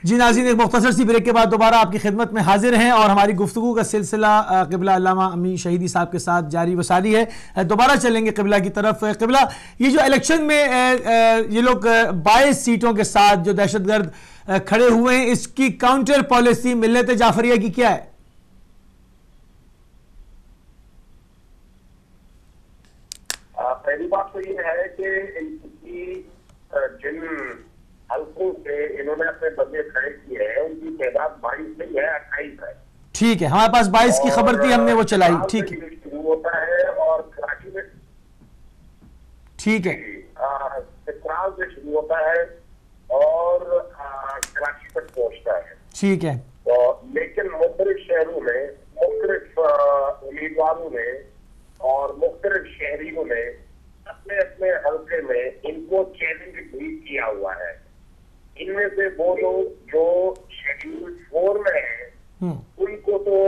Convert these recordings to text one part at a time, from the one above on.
जी नाज़रीन, एक मुख्तसर सी ब्रेक के बाद दोबारा आपकी खिदमत में हाजिर हैं और हमारी गुफ्तगू का सिलसिला क़िबला अल्लामा अमीन शहीदी साहब के साथ जारी वसारी है। दोबारा चलेंगे क़िबला की तरफ। क़िबला, ये जो इलेक्शन में ये लोग 22 सीटों के साथ जो दहशतगर्द खड़े हुए हैं, इसकी काउंटर पॉलिसी मिल्लत जाफरिया की क्या है? पहली बात तो ये है कि इनकी जिन हल्कों से इन्होंने अपने बदले खड़े किए हैं उनकी तादाद 22 नहीं है, 28 है। ठीक है, हमारे पास 22 की खबर थी, हमने वो चलाई। ठीक है, शुरू होता है और कराची में, ठीक है, चित्राल से शुरू होता है और कराची तक पहुंचता है। ठीक है। तो लेकिन मुख्तलिफ शहरों में मुख्तलिफ उम्मीदवारों ने और मुख्तलिफ शहरियों ने अपने अपने हल्के में इनको चैलेंज भी किया हुआ है। इनमें से वो लोग जो शेड्यूल 4 में है उनको तो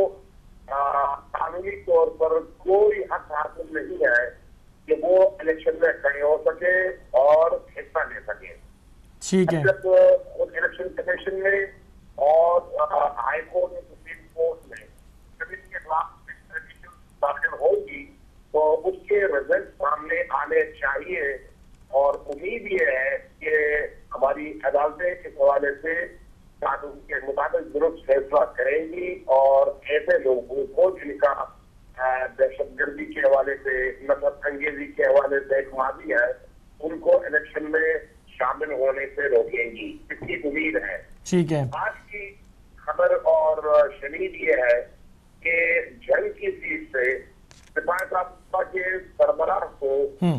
कानूनी तौर पर कोई हक हासिल नहीं है कि वो इलेक्शन में खड़े हो सके और हिस्सा ले सके। ठीक है। जब उस इलेक्शन कमीशन में और हाई कोर्ट और सुप्रीम कोर्ट में जब इसके खिलाफ दाखिल होगी तो उसके रिजल्ट सामने आने चाहिए और उम्मीद ये है कि हमारी अदालतें इस हवाले से कानून के मुताबिक दुरुस्त फैसला करेंगी और ऐसे लोगों को जिनका दहशतगर्दी के हवाले से, नफरत अंगेजी के हवाले से एक माजी है, उनको इलेक्शन में शामिल होने से रोकेंगी। इसकी उम्मीद है। ठीक है। आज की खबर और शनीद ये है कि जंग की सीट से सिपाही साहब के सरबराह को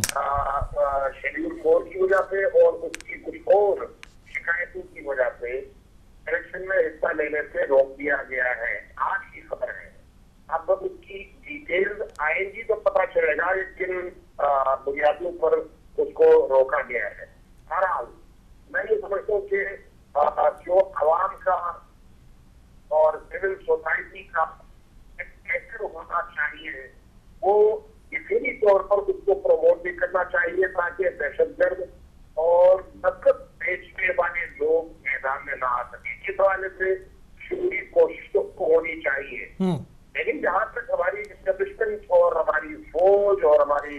शेड्यूल 4 की वजह से और उसकी कुछ और शिकायतों की वजह से इलेक्शन में हिस्सा लेने से रोक दिया गया है। आज की खबर है। अब उसकी डिटेल्स आएंगी तो पता चलेगा कि किन बुनियादों पर उसको रोका गया है। बहरहाल मैं ये समझता हूँ कि जो अवाम का और सिविल सोसाइटी का कैसे होना चाहिए वो यकीनी तौर पर उसको प्रमोट भी करना चाहिए ताकि दहशतगर्द और नफरत बेचने वाले लोग मैदान में ना आ सके। इस हवाले से शुरू कोशिश तो होनी चाहिए। लेकिन जहां तक हमारी एस्टेब्लिशमेंट और हमारी फौज और हमारी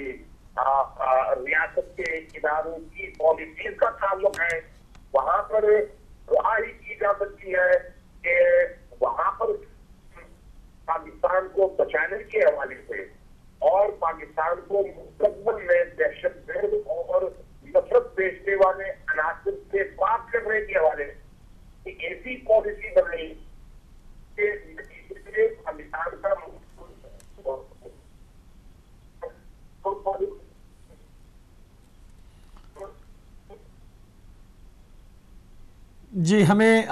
रियासत के इदारों की पॉलिसीज का ताल्लुक है, वहां पर दुआ ही की जा सकती है कि वहां पर पाकिस्तान को बचाने के हवाले से और पाकिस्तान को मुस्तकबिल में दहशतगर्द और नफरत बेचने वाले अनासर से पाक करने के हवाले से ऐसी पॉलिसी बनाई कि पाकिस्तान का जी, हमें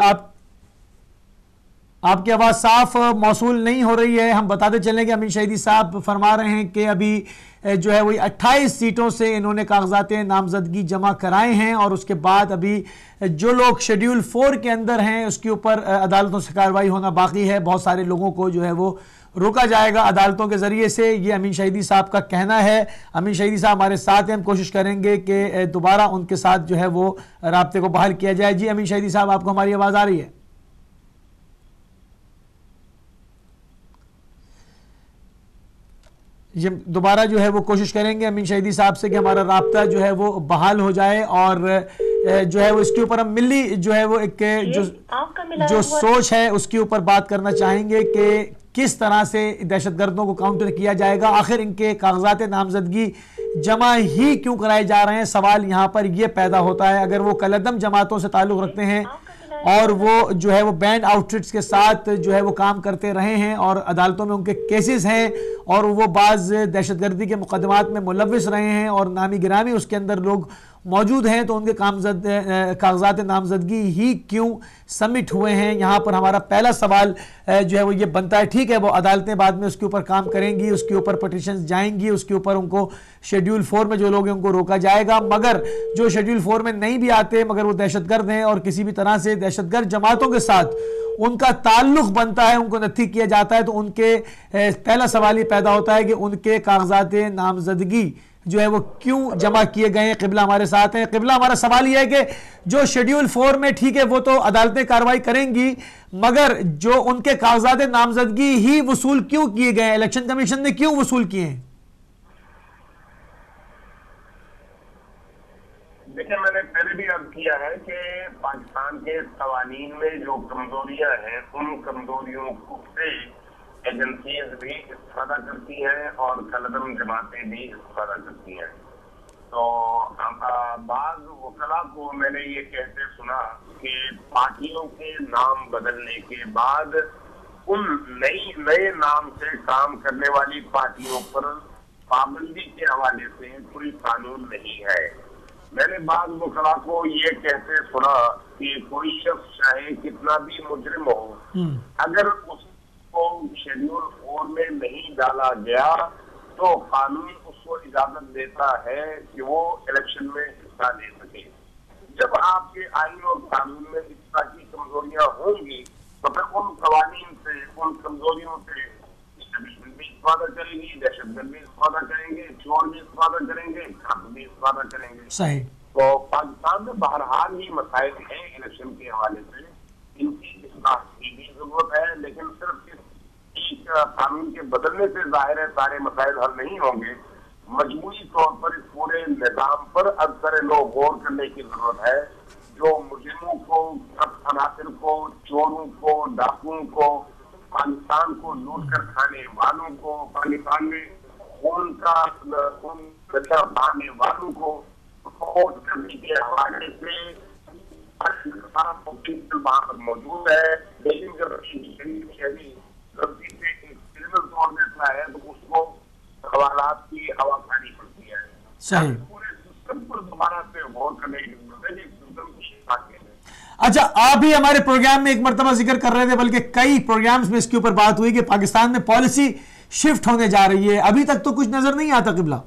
आपकी आवाज़ साफ मौसूल नहीं हो रही है। हम बताते चलें कि अमीन शहीदी साहब फरमा रहे हैं कि अभी जो है वही 28 सीटों से इन्होंने कागजात नामजदगी जमा कराए हैं और उसके बाद अभी जो लोग शेड्यूल 4 के अंदर हैं उसके ऊपर अदालतों से कार्रवाई होना बाकी है। बहुत सारे लोगों को जो है वो रोका जाएगा अदालतों के ज़रिए से, ये अमीन शहीदी साहब का कहना है। अमीन शहीदी साहब हमारे साथ हैं, हम कोशिश करेंगे कि दोबारा उनके साथ जो है वो राब्ते को बहाल किया जाए। जी अमीन शहीदी साहब, आपको हमारी आवाज़ आ रही है? ये दोबारा जो है वो कोशिश करेंगे अमीन शहीदी साहब से कि हमारा राब्ता जो है वो बहाल हो जाए और जो है वो इसके ऊपर हम मिली जो है वो एक जो सोच है उसके ऊपर बात करना चाहेंगे कि किस तरह से दहशतगर्दों को काउंटर किया जाएगा। आखिर इनके कागजात नामजदगी जमा ही क्यों कराए जा रहे हैं, सवाल यहाँ पर ये पैदा होता है। अगर वो कलदम जमातों से ताल्लुक़ रखते हैं और वो जो है वो बैंड आउटफिट्स के साथ जो है वो काम करते रहे हैं और अदालतों में उनके केसेस हैं और वो बाज़ दहशतगर्दी के मुकदमात में मुलविस रहे हैं और नामी गिरामी उसके अंदर लोग मौजूद हैं, तो उनके कागजात नामजदगी ही क्यों सबमिट हुए हैं। यहाँ पर हमारा पहला सवाल जो है वो ये बनता है, ठीक है वो अदालतें बाद में उसके ऊपर काम करेंगी, उसके ऊपर पटिशंस जाएंगी, उसके ऊपर उनको शेड्यूल 4 में जो लोग हैं उनको रोका जाएगा, मगर जो शेड्यूल 4 में नहीं भी आते मगर वो दहशतगर्द हैं और किसी भी तरह से दहशतगर्द जमातों के साथ उनका ताल्लुक बनता है, उनको नत्थी किया जाता है, तो उनके पहला सवाल ये पैदा होता है कि उनके कागजात नामजदगी जो है वो क्यों जमा किए गए हैं। क़िबला हमारे साथ हैं। क़िबला, हमारा सवाल यह है कि जो शेड्यूल 4 में, ठीक है, वो तो अदालतें कार्रवाई करेंगी, मगर जो उनके कागजात नामजदगी ही वसूल क्यों किए गए हैं? इलेक्शन कमीशन ने क्यों वसूल किए हैं? देखिए, मैंने पहले भी अर्ज किया है कि पाकिस्तान के कवानीन में जो कमजोरियां हैं, उन कमजोरियों से एजेंसीज भी इस्तेफादा करती हैं और कलदम जमातें भी इस्तेफादा करती हैं। तो बाज़ वकला को मैंने ये कहते सुना कि पार्टियों के नाम बदलने के बाद उन नए नाम से काम करने वाली पार्टियों पर पाबंदी के हवाले से कोई कानून नहीं है। मैंने बाज़ वकला को ये कहते सुना कि कोई शख्स चाहे कितना भी मुजरिम हो, अगर उसको शेड्यूल 4 में नहीं डाला गया तो कानून उसको इजाजत देता है कि वो इलेक्शन में हिस्सा ले सके। जब आपके आईन और कानून में इस तरह की कमजोरियां होंगी तो फिर उन कवानीन से, उन कमजोरियों से एस्टेब्लिशमेंट भी इस्तेफादा करेगी, दहशतगर्द भी इस्तेफादा करेंगे, चोर भी इस्तेफादा करेंगे, छात्र भी इस्तेफादा करेंगे। सही। तो पाकिस्तान में बहरहाल ही मसाइल हैं इलेक्शन के हवाले से, इनकी इस्लाह की भी जरूरत है, लेकिन सिर्फ कानून के बदलने से जाहिर है सारे मसाइल हल नहीं होंगे। मजबूरी तौर पर इस पूरे निजाम पर अक्सर लोग गौर करने की जरूरत है। जो मुजरिमों को, अनासिर को, चोरों को, डाकुओं को, पाकिस्तान को लूट कर खाने वालों को, पाकिस्तान में खून बहाने वालों को सपोर्ट करने के हवाले से वहाँ पर मौजूद है। लेकिन जब तौर देता है तो उसको हवालात की हवा खानी पड़ती है। सही। पूरे सिस्टम पर दोबारा से गौर करने की जरूरत है। अच्छा, आप ही हमारे प्रोग्राम में एक मरतबा जिक्र कर रहे थे, बल्कि कई प्रोग्राम्स में इसके ऊपर बात हुई कि पाकिस्तान में पॉलिसी शिफ्ट होने जा रही है। अभी तक तो कुछ नजर नहीं आता क़िबला।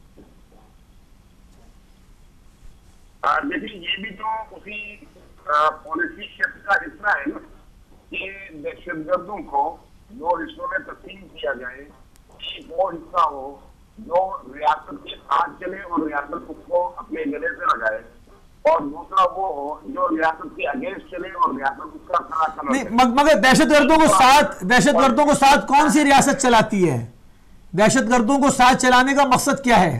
देखिए, ये भी तो उसी पॉलिसी शिफ्ट का हिस्सा है ना कि दहशतगर्दों को जो हिस्सों में तकसीम किया जाए, वो हिस्सा हो जो रियासत के साथ चले और रियासत उसको अपने गले से लगाए, और दूसरा वो हो जो रियासत के अगेंस्ट चले और रियासत उसका खड़ा नहीं। मगर दहशतगर्दों को साथ कौन सी रियासत चलाती है? दहशतगर्दों को साथ चलाने का मकसद क्या है?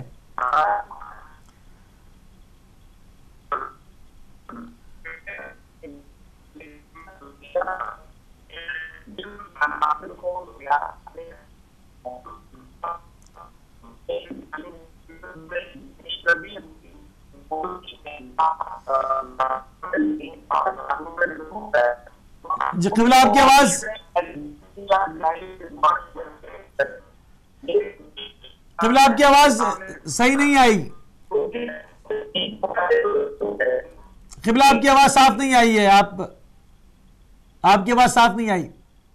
जी क़िबला, आपकी आवाज क़िबला, आपकी आवाज सही नहीं आई। क़िबला, आपकी आवाज साफ नहीं आई है। आपकी आवाज साफ नहीं आई।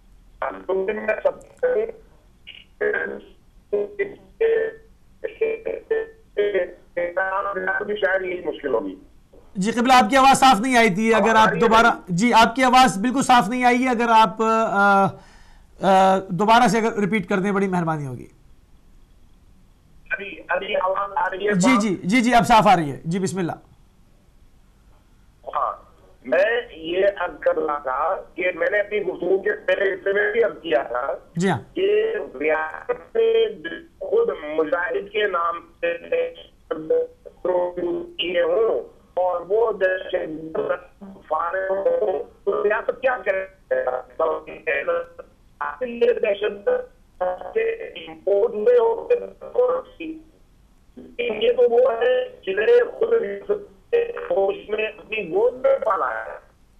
शायद यही मुश्किल होगी। जी क़िबला, आपकी आवाज साफ नहीं आई थी। अगर आप दोबारा, जी आपकी आवाज बिल्कुल साफ नहीं आई है। अगर आप दोबारा से अगर रिपीट कर दें, बड़ी मेहरबानी होगी। अभी आवाज आ रही है? जी जी जी जी, अब साफ आ रही है। जी बिस्मिल्लाह। हाँ, मैं ये अर्ज कर रहा था कि मैंने अपनी गुफ्तगू के पहले हिस्से में भी अर्ज किया था जी हाँ, कि रियासत में खुद मुजाहिद के नाम से किए हों और वो रियासत क्या करे, इम्पोर्ट हुए हो, ये तो वो है जिन्हें खुद में अपनी गोद में पाला है।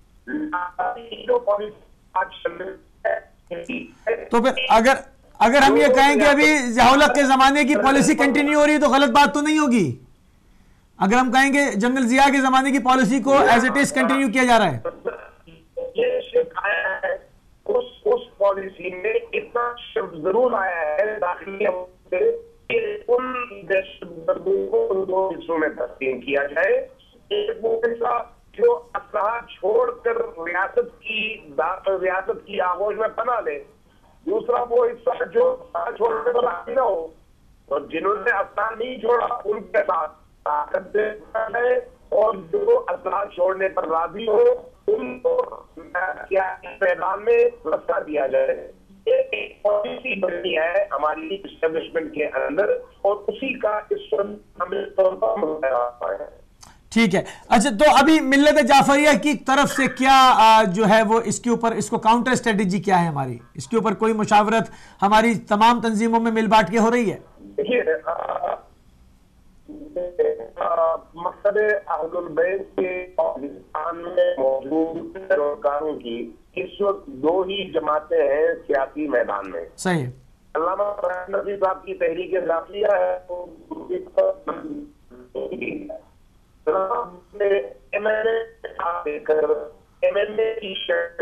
तो फिर अगर हम ये कहें कि अभी ज़िया-उल-हक के जमाने की पॉलिसी कंटिन्यू हो रही है तो गलत बात तो नहीं होगी? अगर हम कहेंगे जनरल जिया के जमाने की पॉलिसी को एज इट इज कंटिन्यू किया जा रहा है, ये शिकायत है उस पॉलिसी में इतना शब्द जरूर आया है दाखिली कि उन दहशतगर्दों को दो हिस्सों में तकसीम किया जाए। एक वो हिस्सा जो असलाह छोड़कर रियासत की आगोश में पना ले, दूसरा वो हिस्सा जो छोड़ने वाला न हो तो जिन्होंने अस्पताल नहीं छोड़ा उनके साथ ताकत है, और जो अस्पताल छोड़ने पर राजी हो उनको क्या मैदान में रस्ता दिया जाए। एक पॉलिसी बनी है हमारी इस्टेब्लिशमेंट के अंदर, और उसी का इस है। ठीक है। अच्छा, तो अभी मिल्लत जाफरिया की तरफ से क्या जो है वो इसके ऊपर, इसको काउंटर स्ट्रेटेजी क्या है हमारी, इसके ऊपर कोई मुशावरत हमारी तमाम तंजीमों में मिल बांट के हो रही है? देखिए, मकसद अहलुल बैत के पाकिस्तान में मौजूद पैरोकारों की इस वक्त दो ही जमातें हैं सियासी मैदान में। सही। अल्लामा नबी साहब की तहरीक जाफरिया है, MNA की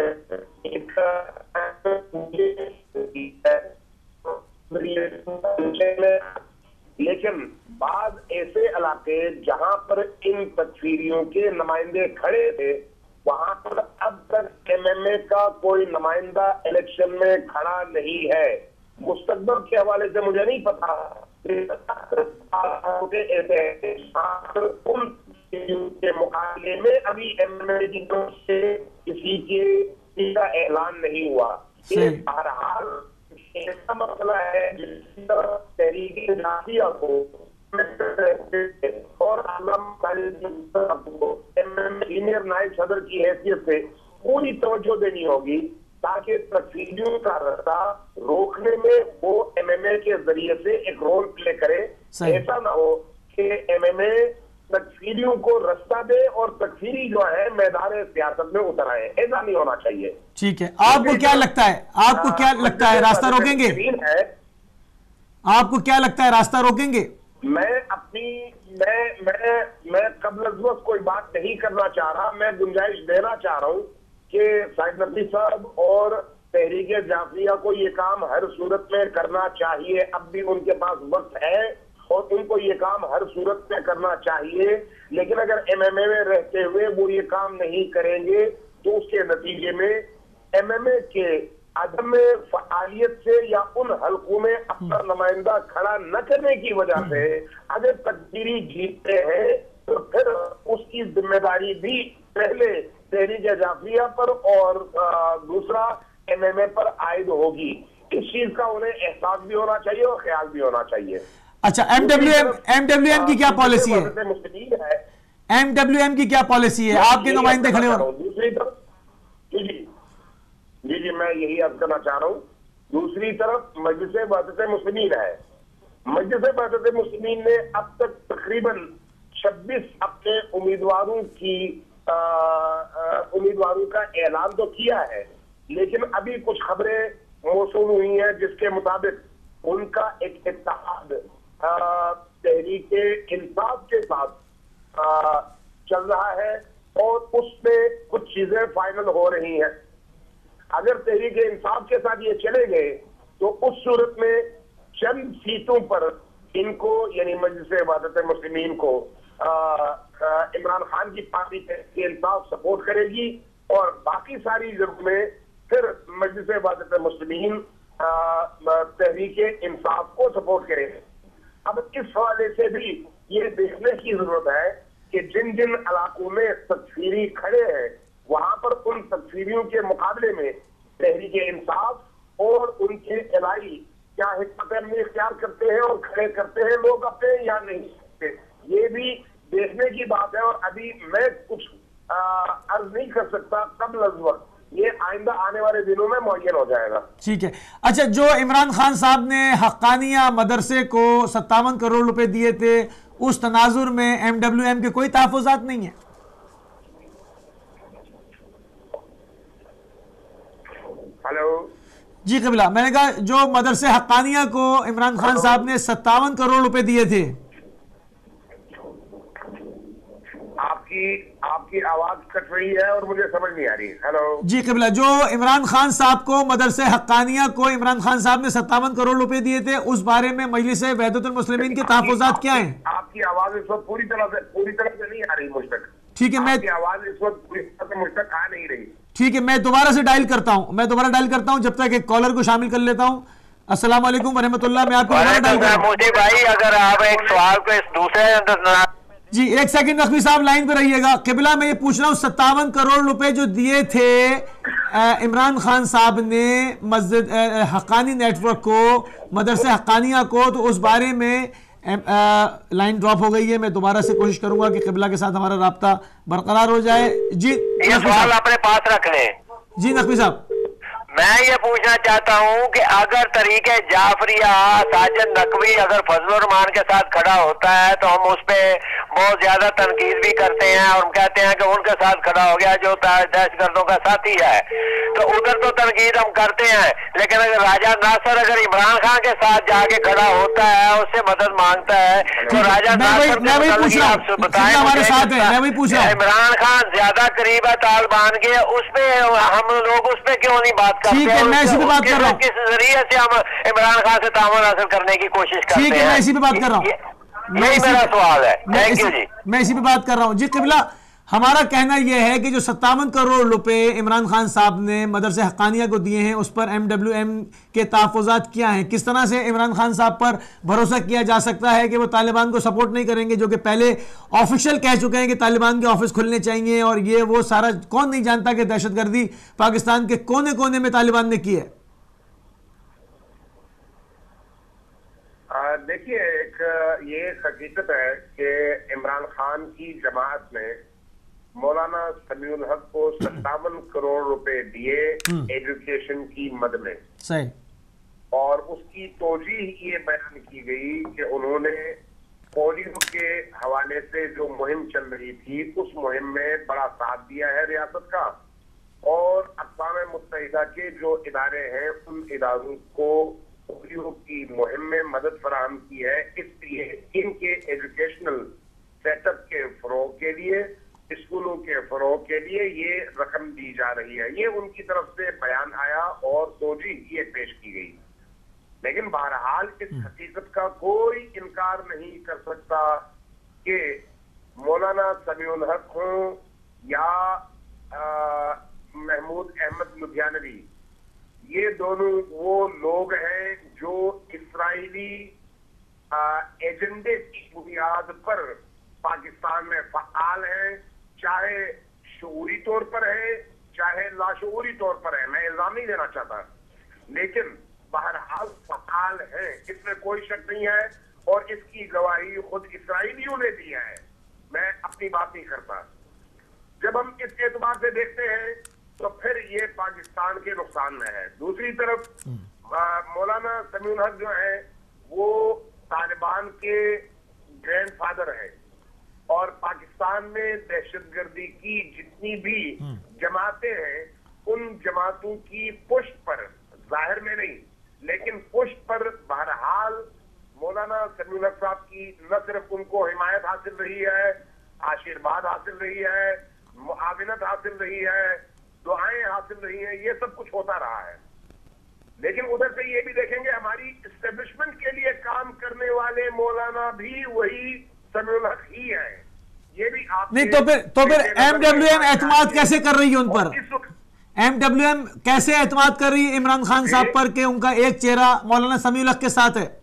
लेकिन बाद ऐसे इलाके जहां पर इन तकफीरियों के नुमाइंदे खड़े थे, वहां पर अब तक MMA का कोई नुमाइंदा इलेक्शन में खड़ा नहीं है। मुस्तकबिल के हवाले से मुझे नहीं पता के मुकाबले में अभी MMA की तरफ से किसी के का ऐलान नहीं हुआ। बहरहाल ऐसा मसला है जिस तहरीक जाफरिया को और सीनियर नायब सदर की हैसियत से पूरी तवज्जो देनी होगी, ताकि तकफीरियों का रास्ता रोकने में वो MMA के जरिए से एक रोल प्ले करे। ऐसा ना हो कि MMA तकफीरियों को रास्ता दे और तकफीरी जो है मैदान सियासत में उतर आए। ऐसा नहीं होना चाहिए। ठीक है, आपको क्या लगता है, आपको क्या लगता है रास्ता रोकेंगे? आपको क्या लगता है रास्ता रोकेंगे? मैं कबल कोई बात नहीं करना चाह रहा। मैं गुंजाइश देना चाह रहा हूँ कि साहिद नकवी साहब और तहरीक जाफरिया को ये काम हर सूरत में करना चाहिए। अब भी उनके पास वक्त है और उनको ये काम हर सूरत में करना चाहिए। लेकिन अगर MMA में रहते हुए वो ये काम नहीं करेंगे तो उसके नतीजे में MMA के अदम फ़आलियत से या उन हलकों में अपना नुमाइंदा खड़ा न करने की वजह से अगर तकदीरी जीतते हैं तो फिर उसकी जिम्मेदारी भी पहले तहरीक जाफरिया पर और दूसरा MMA पर आयद होगी। इस चीज का उन्हें एहसास भी होना चाहिए और ख्याल भी होना चाहिए। अच्छा, MWM की क्या पॉलिसी है? MWM की क्या पॉलिसी है? आपके नुमाइंदे खड़े हो? दूसरी तरफ जी मैं यही अर्ज करना चाह रहा हूँ। दूसरी तरफ मजलिस वहदत मुस्लिमीन है। मजलिस वहदत मुस्लिमीन ने अब तक तकरीबन 26 अपने उम्मीदवारों का ऐलान तो किया है, लेकिन अभी कुछ खबरें मौसूल हुई हैं जिसके मुताबिक उनका एक इत्तेहाद तहरीक इंसाफ के साथ चल रहा है और उसमें कुछ चीजें फाइनल हो रही हैं। अगर तहरीक इंसाफ के साथ ये चले गए तो उस सूरत में चंद सीटों पर इनको यानी मजलिस वहदत मुस्लिमीन को इमरान खान की पार्टी तहरीक इंसाफ सपोर्ट करेगी और बाकी जरूरत में फिर मजलिस वहदत मुस्लिमीन तहरीक इंसाफ को सपोर्ट करेंगे। अब इस हवाले से भी ये देखने की जरूरत है कि जिन जिन इलाकों में तकफीरी खड़े हैं वहां पर उन तकफीरियों के मुकाबले में तहरीक इंसाफ और उनके इलाई क्या हिकमत अमली इख्तियार करते हैं और खड़े करते हैं लोग अपने या नहीं करते, ये भी देखने की बात है। और अभी मैं कुछ अर्ज नहीं कर सकता कबल अज़ वक्त, ये आइंदा आने वाले दिनों में मुअय्यन हो जाएगा। ठीक है। अच्छा, जो इमरान खान साहब ने हक्कानिया मदरसे को 57 करोड़ रुपए दिए थे, उस तनाजुर में MWM के कोई तहफ़्फ़ुज़ात नहीं है? हेलो जी कबिला, मैंने कहा जो मदरसे हक्कानिया को इमरान खान साहब ने 57 करोड़ रुपए दिए थे। आपकी आवाज कट रही है और मुझे समझ नहीं आ रही। हेलो जी कबिला, जो इमरान खान साहब को मदरसे हक्कानिया को इमरान खान साहब ने 57 करोड़ रुपए दिए थे, उस बारे में मजलिस वहदतुल मुस्लिमीन के तहफ़्फ़ुज़ात क्या हैं? आपकी आवाज इस वक्त पूरी तरह से नहीं आ रही मुझ तक। ठीक है, मैं आवाज इस वक्त पूरी तरह से मुझ तक आ नहीं रही। ठीक है, मैं दोबारा से डायल करता हूं, जब तक एक कॉलर को शामिल कर लेता हूं। अस्सलाम वालेकुम वरहमतुल्लाह। मैं आपको दोबारा डायल कर रहा हूं। मोदी भाई, अगर आप एक सवाल को इस दूसरे जी एक सेकंड नकवी साहब लाइन पे रहिएगा। किबला मैं ये पूछ रहा हूँ 57 करोड़ रुपए जो दिए थे इमरान खान साहब ने मस्जिद हक्कानी नेटवर्क को, मदरसे हक्कानिया को, तो उस बारे में लाइन ड्रॉप हो गई है। मैं दोबारा से कोशिश करूंगा कि किबला के साथ हमारा राब्ता बरकरार हो जाए। जी ये सवाल अपने पास रख लें। जी नकवी साहब, मैं ये पूछना चाहता हूँ कि अगर तरीके जाफरिया साजिद नकवी अगर फजल रहमान के साथ खड़ा होता है तो हम उस पर बहुत ज्यादा तनकीद भी करते हैं और हम कहते हैं कि उनके साथ खड़ा हो गया जो दहशतगर्दों का साथी है, तो उधर तो तनकीद हम करते हैं। लेकिन अगर राजा नासर अगर इमरान खान के साथ जाके खड़ा होता है, उससे मदद मांगता है, तो राजा नासर बताएं इमरान खान ज्यादा करीब है तालिबान के, उसमें हम लोग उस पर क्यों नहीं बात ठीक है, मैं इसी पे बात कर रहा हूँ। किस जरिए से हम इमरान खान से तामुल हासिल करने की कोशिश करते हैं। ठीक है, मैं इसी पे बात कर रहा हूँ। यही मेरा सवाल है। Thank you ji. मैं इसी पे बात कर रहा हूँ। जी किबला, हमारा कहना यह है कि जो 57 करोड़ रुपए इमरान खान साहब ने मदरसे हक्कानिया को दिए हैं, उस पर MWM के तहफ़्फ़ुज़ात क्या हैं? किस तरह से इमरान खान साहब पर भरोसा किया जा सकता है कि वो तालिबान को सपोर्ट नहीं करेंगे, जो कि पहले ऑफिशियल कह चुके हैं कि तालिबान के ऑफिस खुलने चाहिए, और ये वो सारा कौन नहीं जानता कि दहशतगर्दी पाकिस्तान के कोने कोने में तालिबान ने की है। देखिए, ये हकीकत है कि इमरान खान की जमात ने मौलाना समीउल हक को 57 करोड़ रुपए दिए एजुकेशन की मद में। सही। और उसकी तोजीह ये बयान की गई कि उन्होंने पोलियो के हवाले से जो मुहिम चल रही थी, उस मुहिम में बड़ा साथ दिया है रियासत का, और अक़वाम मुत्तहिदा के जो इदारे हैं उन इदारों को पोलियो की मुहिम में मदद फराहम की है। इसलिए इनके एजुकेशनल सेटअप के फरोग के लिए, स्कूलों के फरोग के लिए ये रकम दी जा रही है। ये उनकी तरफ से बयान आया और तोजीह ये पेश की गई। लेकिन बहरहाल इस हकीकत का कोई इनकार नहीं कर सकता कि मौलाना समीउल हक हों या महमूद अहमद लुधियानवी, ये दोनों वो लोग हैं जो इस्राइली एजेंडे की बुनियाद पर पाकिस्तान में फ़आल हैं, चाहे शऊरी तौर पर है चाहे लाशऊरी तौर पर है। मैं इल्जाम नहीं देना चाहता, लेकिन बहरहाल फ़आल है, इसमें कोई शक नहीं है, और इसकी गवाही खुद इस्राइलियों ने दी है। मैं अपनी बात नहीं करता। जब हम इस एतबार से देखते हैं तो फिर ये पाकिस्तान के नुकसान में है। दूसरी तरफ मौलाना समीउल हक जो है वो तालिबान के ग्रैंडफादर है, और पाकिस्तान में दहशतगर्दी की जितनी भी जमातें हैं, उन जमातों की पुष्ट पर, जाहिर में नहीं लेकिन पुष्ट पर बहरहाल मौलाना समीउल हक साहब की न सिर्फ उनको हिमायत हासिल रही है, आशीर्वाद हासिल रही है, मुआविनत हासिल रही है, दुआएं हासिल रही हैं, ये सब कुछ होता रहा है। लेकिन उधर से ये भी देखेंगे हमारी इस्टेब्लिशमेंट के लिए काम करने वाले मौलाना भी वही समीउल हक ही है। ये भी आप नहीं तो फिर MWM एतमाद कैसे कर रही है उन पर? MWM कैसे एतमाद कर रही है इमरान खान साहब पर कि उनका एक चेहरा मौलाना समीउल हक के साथ है?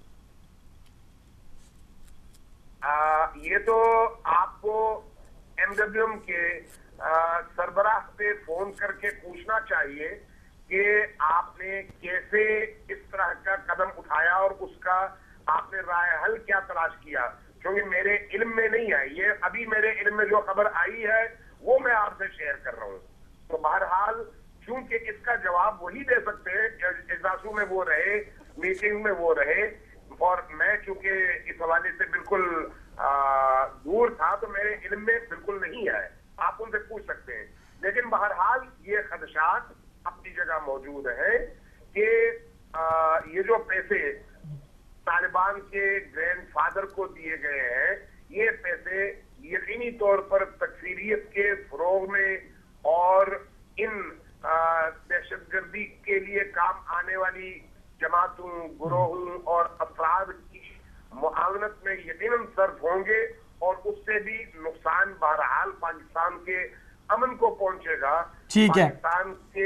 ये तो आपको MWM के सरबराह पे फोन करके पूछना चाहिए कि आपने कैसे इस तरह का कदम उठाया और उसका आपने राय हल क्या तलाश किया, क्योंकि मेरे इल्म में नहीं है ये। अभी मेरे इल्म में जो खबर आई है वो मैं आपसे शेयर कर रहा हूँ। तो बहरहाल चूंकि इसका जवाब वही दे सकते हैं, इजलासों में वो रहे, मीटिंग में वो रहे, और मैं चूंकि इस हवाले से बिल्कुल दूर था तो मेरे इल्म में बिल्कुल नहीं है। आप उनसे पूछ सकते हैं। लेकिन बहरहाल ये खदशात अपनी जगह मौजूद है कि ये जो पैसे तालिबान के ग्रैंडफादर को दिए गए हैं, ये पैसे यकीनी तौर पर तकफीरियत के फरोग में और इन दहशतगर्दी के लिए काम आने वाली जमातों, गुरोहों और अफराद की मुआवनत में यकीनन सर्फ होंगे, और उससे भी नुकसान बहरहाल पाकिस्तान के अमन को पहुंचेगा। ठीक है। पाकिस्तान के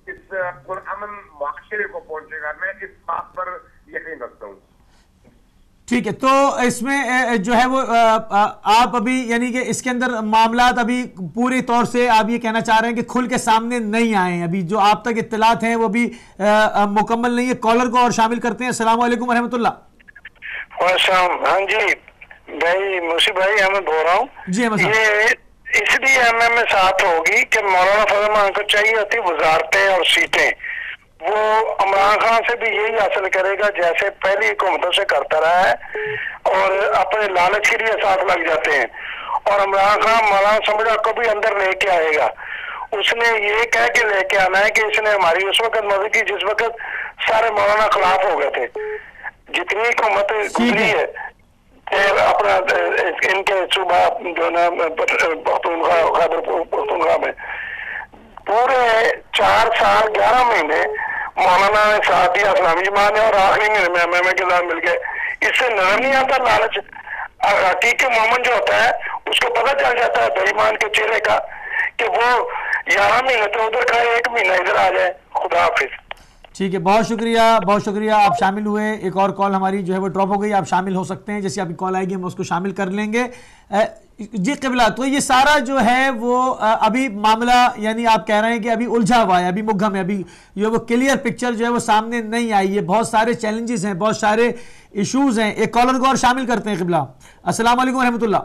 इस पुरअमन माशरे को पहुंचेगा। मैं इस बात पर यकीन रखता हूँ। ठीक है, तो इसमें जो है वो आप अभी यानी कि इसके अंदर मामलात अभी पूरी तौर से आप ये कहना चाह रहे हैं कि खुल के सामने नहीं आए हैं, अभी जो आप तक इत्तलात हैं वो भी मुकम्मल नहीं है। कॉलर को और शामिल करते हैं। अस्सलाम वालेकुम व रहमतुल्लाह। हाँ जी भाई, मुसी भाई अहमद बोल रहा हूँ जी। ये इसलिए एमएमए साथ होगी कि मौलाना फजल रहमान को चाहिए होती वजारतें और सीटें, वो इमरान खान से भी यही हासिल करेगा जैसे पहली हुकूमतों से करता रहा है, और अपने लालच के लिए साथ लग जाते हैं। और इमरान खान मौलाना समझा को भी अंदर लेके आएगा। उसने ये कह के लेके आना है कि इसने हमारी उस वक्त मदद की जिस वक्त सारे मौलाना खिलाफ हो गए थे। जितनी हुकूमत गुजरी है अपना इनके सूबा जो ना पख्तूनख्वा में पूरे 4 साल 11 महीने मौलाना ने साथ दिया इस्लामी जमात ने, और आखिरी महीने में एमएमए के साथ मिल गए। इससे नजर नहीं आता लालच। हकीकी मोमन जो होता है उसको पता चल जाता है बेईमान के चेहरे का कि वो 11 महीने तो उधर का 1 महीना इधर आ जाए। खुदा हाफिज। ठीक है, बहुत शुक्रिया, बहुत शुक्रिया, आप शामिल हुए। एक और कॉल हमारी जो है वो ड्रॉप हो गई, आप शामिल हो सकते हैं, जैसे आपकी कॉल आएगी हम उसको शामिल कर लेंगे। जी क़िबला, तो ये सारा जो है वो अभी मामला यानी आप कह रहे हैं कि अभी उलझा हुआ है, अभी मुग्गम है, अभी ये वो क्लियर पिक्चर जो है वो सामने नहीं आई है, बहुत सारे चैलेंजेस हैं, बहुत सारे इशूज हैं। एक कॉलर को और शामिल करते हैं। क़िबला, अस्सलाम वालेकुम रहमतुल्लाह।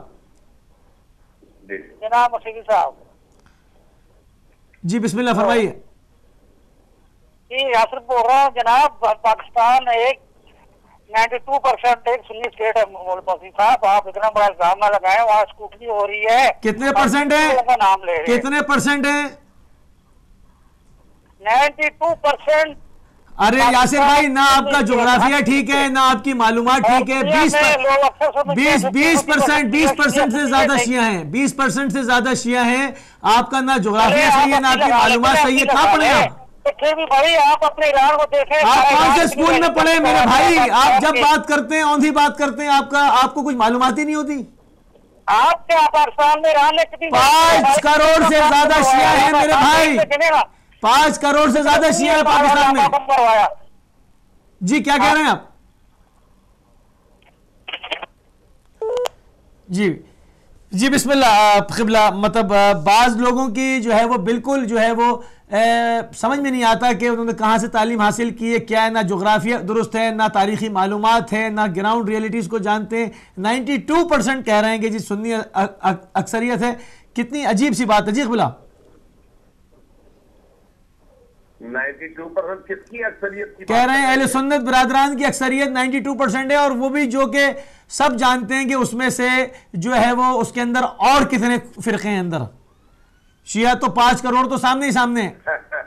जनाब मसीदी साहब जी बिस्मिल्लाह फरमाइए। जी यासिर बोल रहा हूँ जनाब। पाकिस्तान एक 92% एक सुन्नी स्टेट है मौलवी साहब, आप इतना बड़ा इल्जाम ना लगाएं। वहाँ स्कूटनी हो रही है। कितने परसेंट है? नाम ले रहे कितने परसेंट है? 92%। अरे यासिर भाई, ना आपका जोग्राफिया ठीक है, ना आपकी मालूमात ठीक है। 20% से ज्यादा शिया हैं, 20% से ज्यादा शिया हैं। आपका ना जोग्राफिया सही है, ना आपकी मालूमात सही है। कहाँ पढ़े आप? भी भाई आप अपने ईरान को देखें। आप कौन से स्कूल में पढ़े मेरे भाई? आप जब बात करते हैं औंधी बात करते हैं, आपको कुछ मालूमात ही नहीं होती। आप क्या पाकिस्तान में ईरान ने कितनी 5 करोड़ से ज्यादा शिया है मेरे भाई, 5 करोड़ से ज्यादा शिया है पाकिस्तान में। जी क्या कह रहे हैं आप? जी बिस्मिल्लाह। क़िबला, मतलब बाज़ लोगों की जो है वो बिल्कुल जो है वो समझ में नहीं आता कि उन्होंने कहाँ से तालीम हासिल की है, क्या है, ना जोग्राफिया दुरुस्त है, ना तारीख़ी मालूमात है, ना ग्राउंड रियलिटीज़ को जानते हैं। 92% कह रहे हैं कि जी सुन्नी अक्सरियत है। कितनी अजीब सी बात है। जी क़िबला, 92% किसकी अक्सरियत की कह रहे हैं? अहले सुन्नत बिरादरान की अक्सरियत 92% है, और वो भी जो कि सब जानते हैं कि उसमें से जो है वो उसके अंदर और कितने फिरके हैं अंदर। शिया तो 5 करोड़ तो सामने ही सामने है।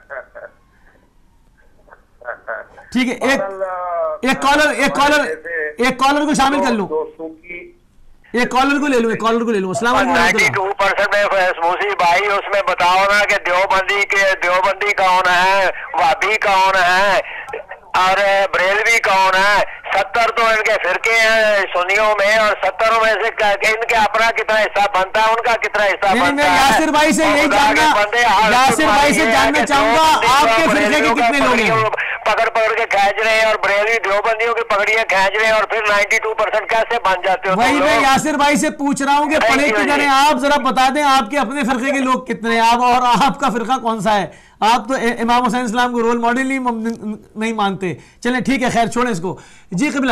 ठीक है, एक कॉलर को शामिल कर लूं, एक कॉलर को ले लूं, अस्सलाम वालेकुम। 92% में मूसी भाई उसमें बताओ ना कि देवबंदी कौन है, वाबी कौन है और बरेलवी कौन है। 70 तो इनके फिरके हैं सुन्नियों में, और 70 में से इनके अपना कितना हिस्सा बनता है, उनका कितना हिस्सा बनता है। यासिर भाई से यही जानना, यासिर भाई से जानना चाहूंगा आपके फिरके के कितने लोग हैं? पकड़ के खींच रहे हैं, और बरेलवी देवबंदियों की पकड़ियां खींच रहे हैं, और फिर 92% कैसे बन जाते हो? वही मैं यासिर भाई से पूछ रहा हूँ कि पढ़े किधर हैं आप, जरा बता दें आपके अपने फिरके के लोग कितने हैं आप, और आपका फिरका कौन सा है। आप तो इमाम हुसैन इस्लाम को रोल मॉडल ही नहीं मानते। चलें ठीक है, खैर छोड़ें इसको। जी क़िबला,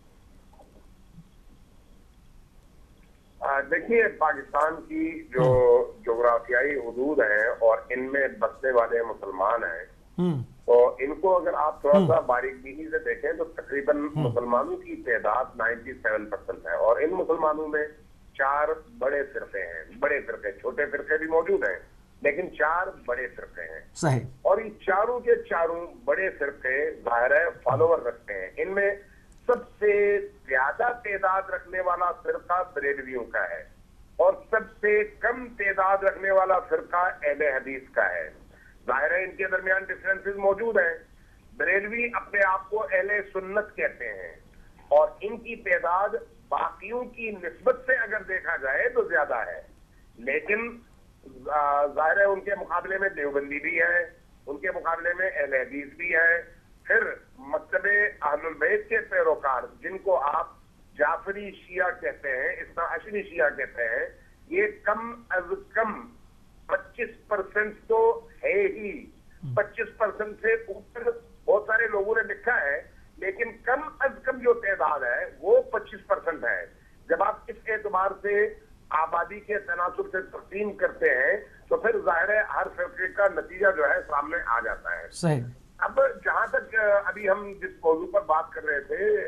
देखिए पाकिस्तान की जो जोग्राफियाई हुदूद हैं और इनमें बसने वाले मुसलमान हैं, तो इनको अगर आप थोड़ा सा बारीकी से देखें तो तकरीबन मुसलमानों की तादाद 97% है, और इन मुसलमानों में 4 बड़े फिरके हैं। बड़े फिरके, छोटे फिरके भी मौजूद हैं, लेकिन 4 बड़े फिरके हैं। सही। और ये चारों के चारों बड़े फिरके जाहिर है फॉलोवर रखते हैं। इनमें सबसे ज्यादा तादाद रखने वाला फिरका बरेलवियों का है, और सबसे कम तादाद रखने वाला फिरका अहले हदीस का है। जाहिर है इनके दरमियान डिफरेंसेस मौजूद हैं। बरेलवी अपने आप को अहले सुन्नत कहते हैं, और इनकी तादाद बाकियों की निस्बत से अगर देखा जाए तो ज्यादा है, लेकिन जाहिर है उनके मुकाबले में देवबंदी भी है, उनके मुकाबले में अहले हदीस भी हैं। फिर मकतबे अहलुल बैत के पैरोकार जिनको आप जाफरी शिया कहते हैं, इस्ना अशरी शिया कहते हैं, ये कम अज कम 25% तो है ही। 25% से ऊपर बहुत सारे लोगों ने लिखा है, लेकिन कम अज कम जो तादाद है वो 25% है। जब आप इस एतबार से आबादी के तनासुब से तकसीम करते हैं तो फिर जाहिर है हर फैसले का नतीजा जो है सामने आ जाता है। सही। अब जहां तक अभी हम जिस मौजू पर बात कर रहे थे,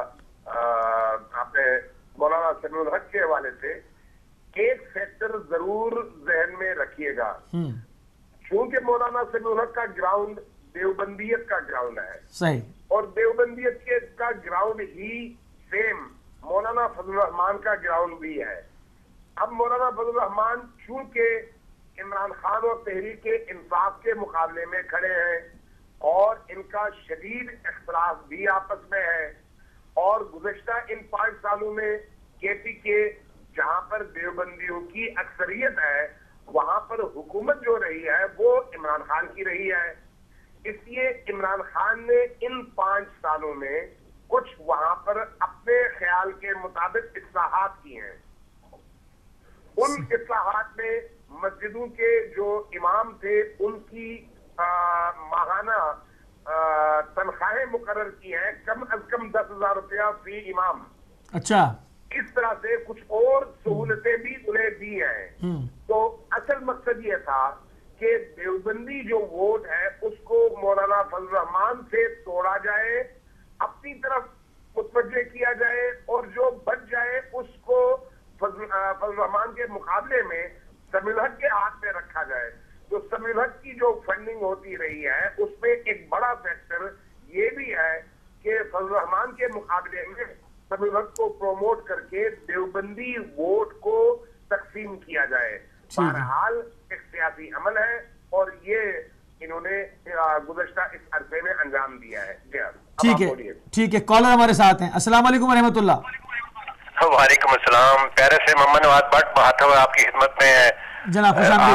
आपने मौलाना समीउल हक के हवाले से, एक फैक्टर जरूर जहन में रखिएगा। क्योंकि मौलाना समीउल हक का ग्राउंड देवबंदियत का ग्राउंड है। सही। और देवबंदियत के का ग्राउंड ही सेम मौलाना फजलुर रहमान का ग्राउंड भी है। अब मौलाना फजलुर रहमान चूंकि इमरान खान और तहरीक इंसाफ के मुकाबले में खड़े हैं और इनका शदीद इख्तलाफ भी आपस में है, और गुज़श्ता इन 5 सालों में KPK जहां पर देवबंदियों की अक्सरियत है वहां पर हुकूमत जो रही है वो इमरान खान की रही है। इसलिए इमरान खान ने इन 5 सालों में कुछ वहां पर अपने ख्याल के मुताबिक इस्लाहात किए हैं। उन इस्लाहात में मस्जिदों के जो इमाम थे उनकी माहाना तनख्वाहें मुकर्रर की हैं, कम अज कम 10,000 रुपया फी इमाम। अच्छा। इस तरह से कुछ और सहूलतें भी उन्हें दी हैं। तो असल मकसद ये था कि देवबंदी जो वोट है उसको मौलाना फजल रहमान से तोड़ा जाए, अपनी तरफ मुतवज्जे किया जाए, और जो बच जाए उसको फजल रहमान के मुकाबले में समीउल हक के हाथ में रखा जाए। तो समीउल हक की जो फंडिंग होती रही है उसमें एक बड़ा फैक्टर ये भी है कि फजल रहमान के मुकाबले में समीउल हक को प्रोमोट करके देवबंदी वोट को तकसीम किया जाए। बहरहाल एक सियासी अमल है और ये इन्होंने गुज़श्ता इस अरसे में अंजाम दिया है। ठीक है, ठीक है। कॉलर हमारे साथ हैं। अस्सलाम वालेकुम रहमतुल्लाह। वालेकुम अस्सलाम। प्यारे से मोहम्मद नवाज भट्ट बहातर आपकी खिदमत में है जनाब।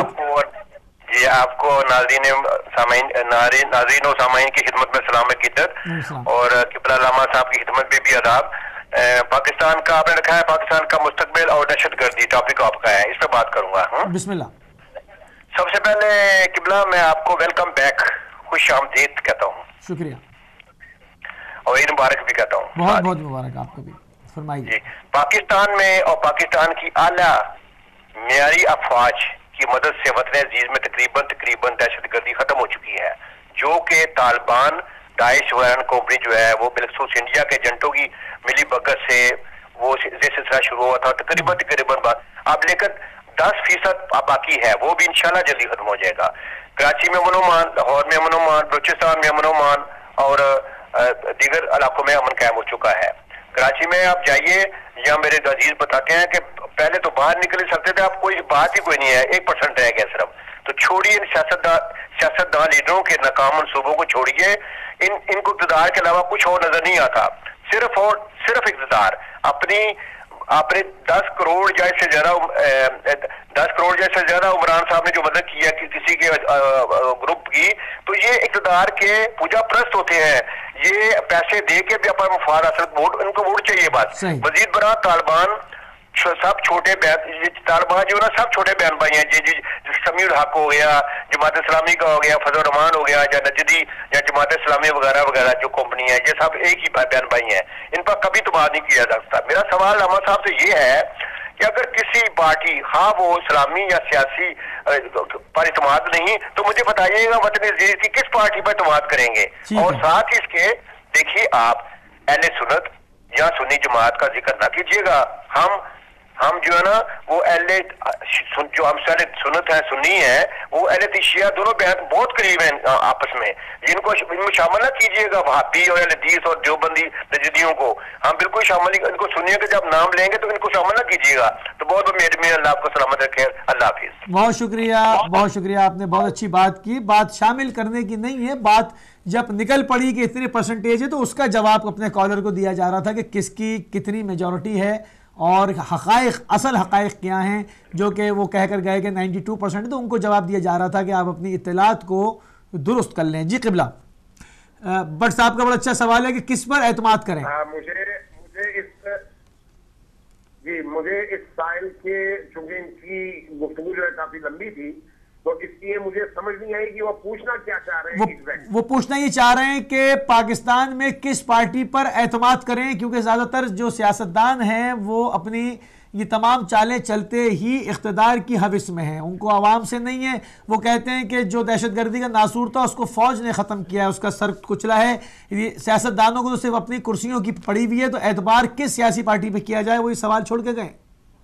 आपको नाज़रीन और सामाईन की खिदमत में सलाम कीदत और किबला लामा साहब की खिदमत में भी आदाब। पाकिस्तान का आपने रखा है, पाकिस्तान का मुस्तकबिल और दहशतगर्दी टॉपिक आपका है, इस पर बात करूंगा। बिस्मिल्लाह। सबसे पहले किबला मैं आपको वेलकम बैक, खुश आमदीद कहता हूँ। शुक्रिया और ईद मुबारक भी कहता हूँ। बहुत बहुत मुबारक आपको भी। फरमाइए। पाकिस्तान में और पाकिस्तान की आला मियारी अफवाज की मदद से वतन अजीज में तकरीबन दहशतगर्दी खत्म हो चुकी है, जो कि तालिबान दाइश वगैरह को भी जो है वो बिलखसूस इंडिया के एजेंटों की मिली भगत से वो सिलसिला शुरू हुआ था तकरीबन बात अब, लेकिन 10% बाकी है, वो भी इंशाल्लाह जल्दी खत्म हो जाएगा। कराची में अमन-ओ-मान, लाहौर में अमन-ओ-मान, बलूचिस्तान में अमन-ओ-मान और दीगर इलाकों में अमन कायम हो चुका है। कराची में आप जाइए, यहाँ मेरे अजीज बताते हैं कि पहले तो बाहर निकल सकते थे, अब कोई बात ही कोई नहीं है, 1% रह गया सिर्फ। तो छोड़िए सियासतदान लीडरों के नाकाम मंसूबों को छोड़िए, इनको इक़्तिदार के अलावा कुछ और नजर नहीं आता, सिर्फ इक़्तिदार। आपने 10 करोड़ जैसे ज्यादा उमरान साहब ने जो मदद की है कि किसी के ग्रुप की, तो ये इक़्तिदार के पूजा प्रस्त होते हैं, ये पैसे दे के भी अपना मुफाद हासिल, वोट इनको वोट चाहिए। बात मजीद बड़ा तालिबान सब छोटे तालिबान जो ना सब छोटे बहन भाई हैं, जी समीउल हक हो गया, जमात इस्लामी का हो गया, फजल रहमान हो गया, या नजदी या जमात इस्लामी वगैरह जो कंपनी है, ये सब एक ही बहन भाई हैं, इन पर कभी तबाद नहीं किया जा सकता। मेरा सवाल अहमद साहब से ये है कि अगर किसी पार्टी, हाँ वो इस्लामी या सियासी पर इतमाद नहीं, तो मुझे बताइएगा वतन अजीज की किस पार्टी पर इतमाद करेंगे। और साथ ही इसके देखिए, आप अहले सुन्नत या सुन्नी जमात का जिक्र ना कीजिएगा, हम जो है ना वो अहले जो हम सुन्नत है, सुन्नी है, वो अहले शिया दोनों बहन बहुत करीब हैं आपस में, इनको शामिल ना कीजिएगा। वहाबी और हदीस और देवबंदी नजदियों को हम बिल्कुल शामिल, इनको सुनिए कि जब नाम लेंगे तो इनको शामिल ना कीजिएगा। तो बहुत बहुत मेहरबानी, अल्लाह आपको सलामत रखे, अल्लाह हाफिज। बहुत शुक्रिया, आपने बहुत अच्छी बात की। बात शामिल करने की नहीं है, बात जब निकल पड़ी कि इतने परसेंटेज है तो उसका जवाब अपने कॉलर को दिया जा रहा था कि किसकी कितनी मेजॉरिटी है और असल हक़ाइक़ क्या हैं, जो कि वो कह कर गए कि 92% तो उनको जवाब दिया जा रहा था कि आप अपनी इत्तलात को दुरुस्त कर लें। जी किबला, बट साहब का बड़ा अच्छा सवाल है कि किस पर एतमाद करें। मुझे इस साइल के, चूंकि इनकी गुफ्तगू जो है काफी लंबी थी, तो इसलिए मुझे समझ नहीं आई कि वो पूछना क्या चाह रहे हैं। वो पूछना ये चाह रहे हैं कि पाकिस्तान में किस पार्टी पर एतमाद करें, क्योंकि ज्यादातर जो सियासतदान हैं वो अपनी ये तमाम चालें चलते ही इख्तिदार की हविस में हैं, उनको आवाम से नहीं है। वो कहते हैं कि जो दहशतगर्दी का नासूर था उसको फौज ने ख़त्म किया है, उसका सर कुचला है। ये सियासतदानों को तो सिर्फ अपनी कुर्सियों की पड़ी हुई है, तो एतबार किस सियासी पार्टी पे किया जाए, वही सवाल छोड़ के गए।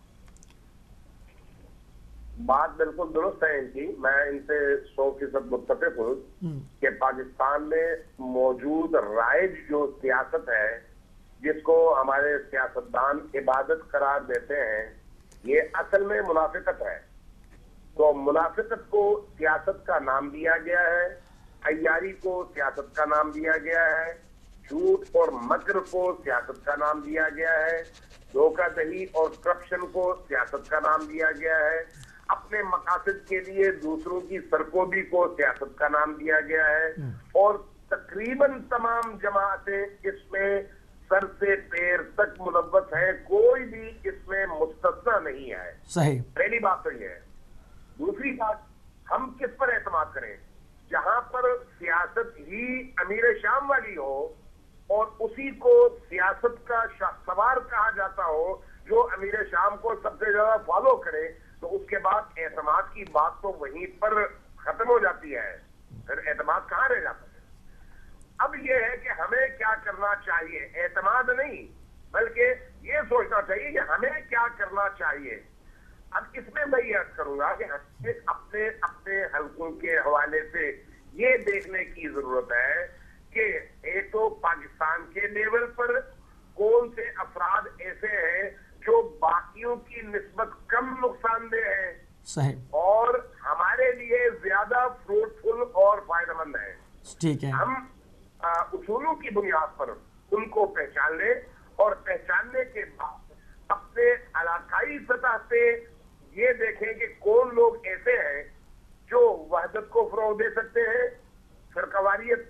बात बिल्कुल दुरुस्त है इनकी, मैं इनसे 100% मुत्तफिक हूँ कि पाकिस्तान में मौजूद राइज जो सियासत है, जिसको हमारे सियासतदान इबादत करार देते हैं, ये असल में मुनाफिकत है। तो मुनाफिकत को सियासत का नाम दिया गया है, अय्यारी को सियासत का नाम दिया गया है, झूठ और मकर को सियासत का नाम दिया गया है, धोखाधड़ी और करप्शन को सियासत का नाम दिया गया है, अपने मकासद के लिए दूसरों की सरकोबी को सियासत का नाम दिया गया है, और तकरीबन तमाम जमातें इसमें सर से पैर तक मुलव्वस है, कोई भी इसमें मुस्तस्ना नहीं है। सही, पहली बात तो ये है। दूसरी बात, हम किस पर एतमाद करें? जहां पर सियासत ही अमीर शाम वाली हो और उसी को सियासत का सवार कहा जाता हो, जो अमीर शाम को सबसे ज्यादा फॉलो करे, तो उसके बाद एतमाद की बात तो वहीं पर खत्म हो जाती है, फिर एतमाद कहां रह जाता है। अब यह है कि हमें क्या करना चाहिए, एतमाद नहीं बल्कि ये सोचना चाहिए कि हमें क्या करना चाहिए। अब इसमें मैं ये अर्ज करूंगा कि हमें अपने अपने हलकों के हवाले से ये देखने की जरूरत है कि एक तो पाकिस्तान के लेवल पर कौन से अफराद ऐसे हैं जो बाकियों की निस्बत कम नुकसानदेह है, सही, और हमारे लिए ज्यादा फ्रूटफुल और फायदेमंद है। ठीक है, हम उसूलों की बुनियाद पर उनको पहचान ले, और पहचानने के बाद अपने इलाकाई सतह पे ये देखें कि कौन लोग ऐसे हैं जो वहदत को फरोग दे सकते हैं, फिरकावारियत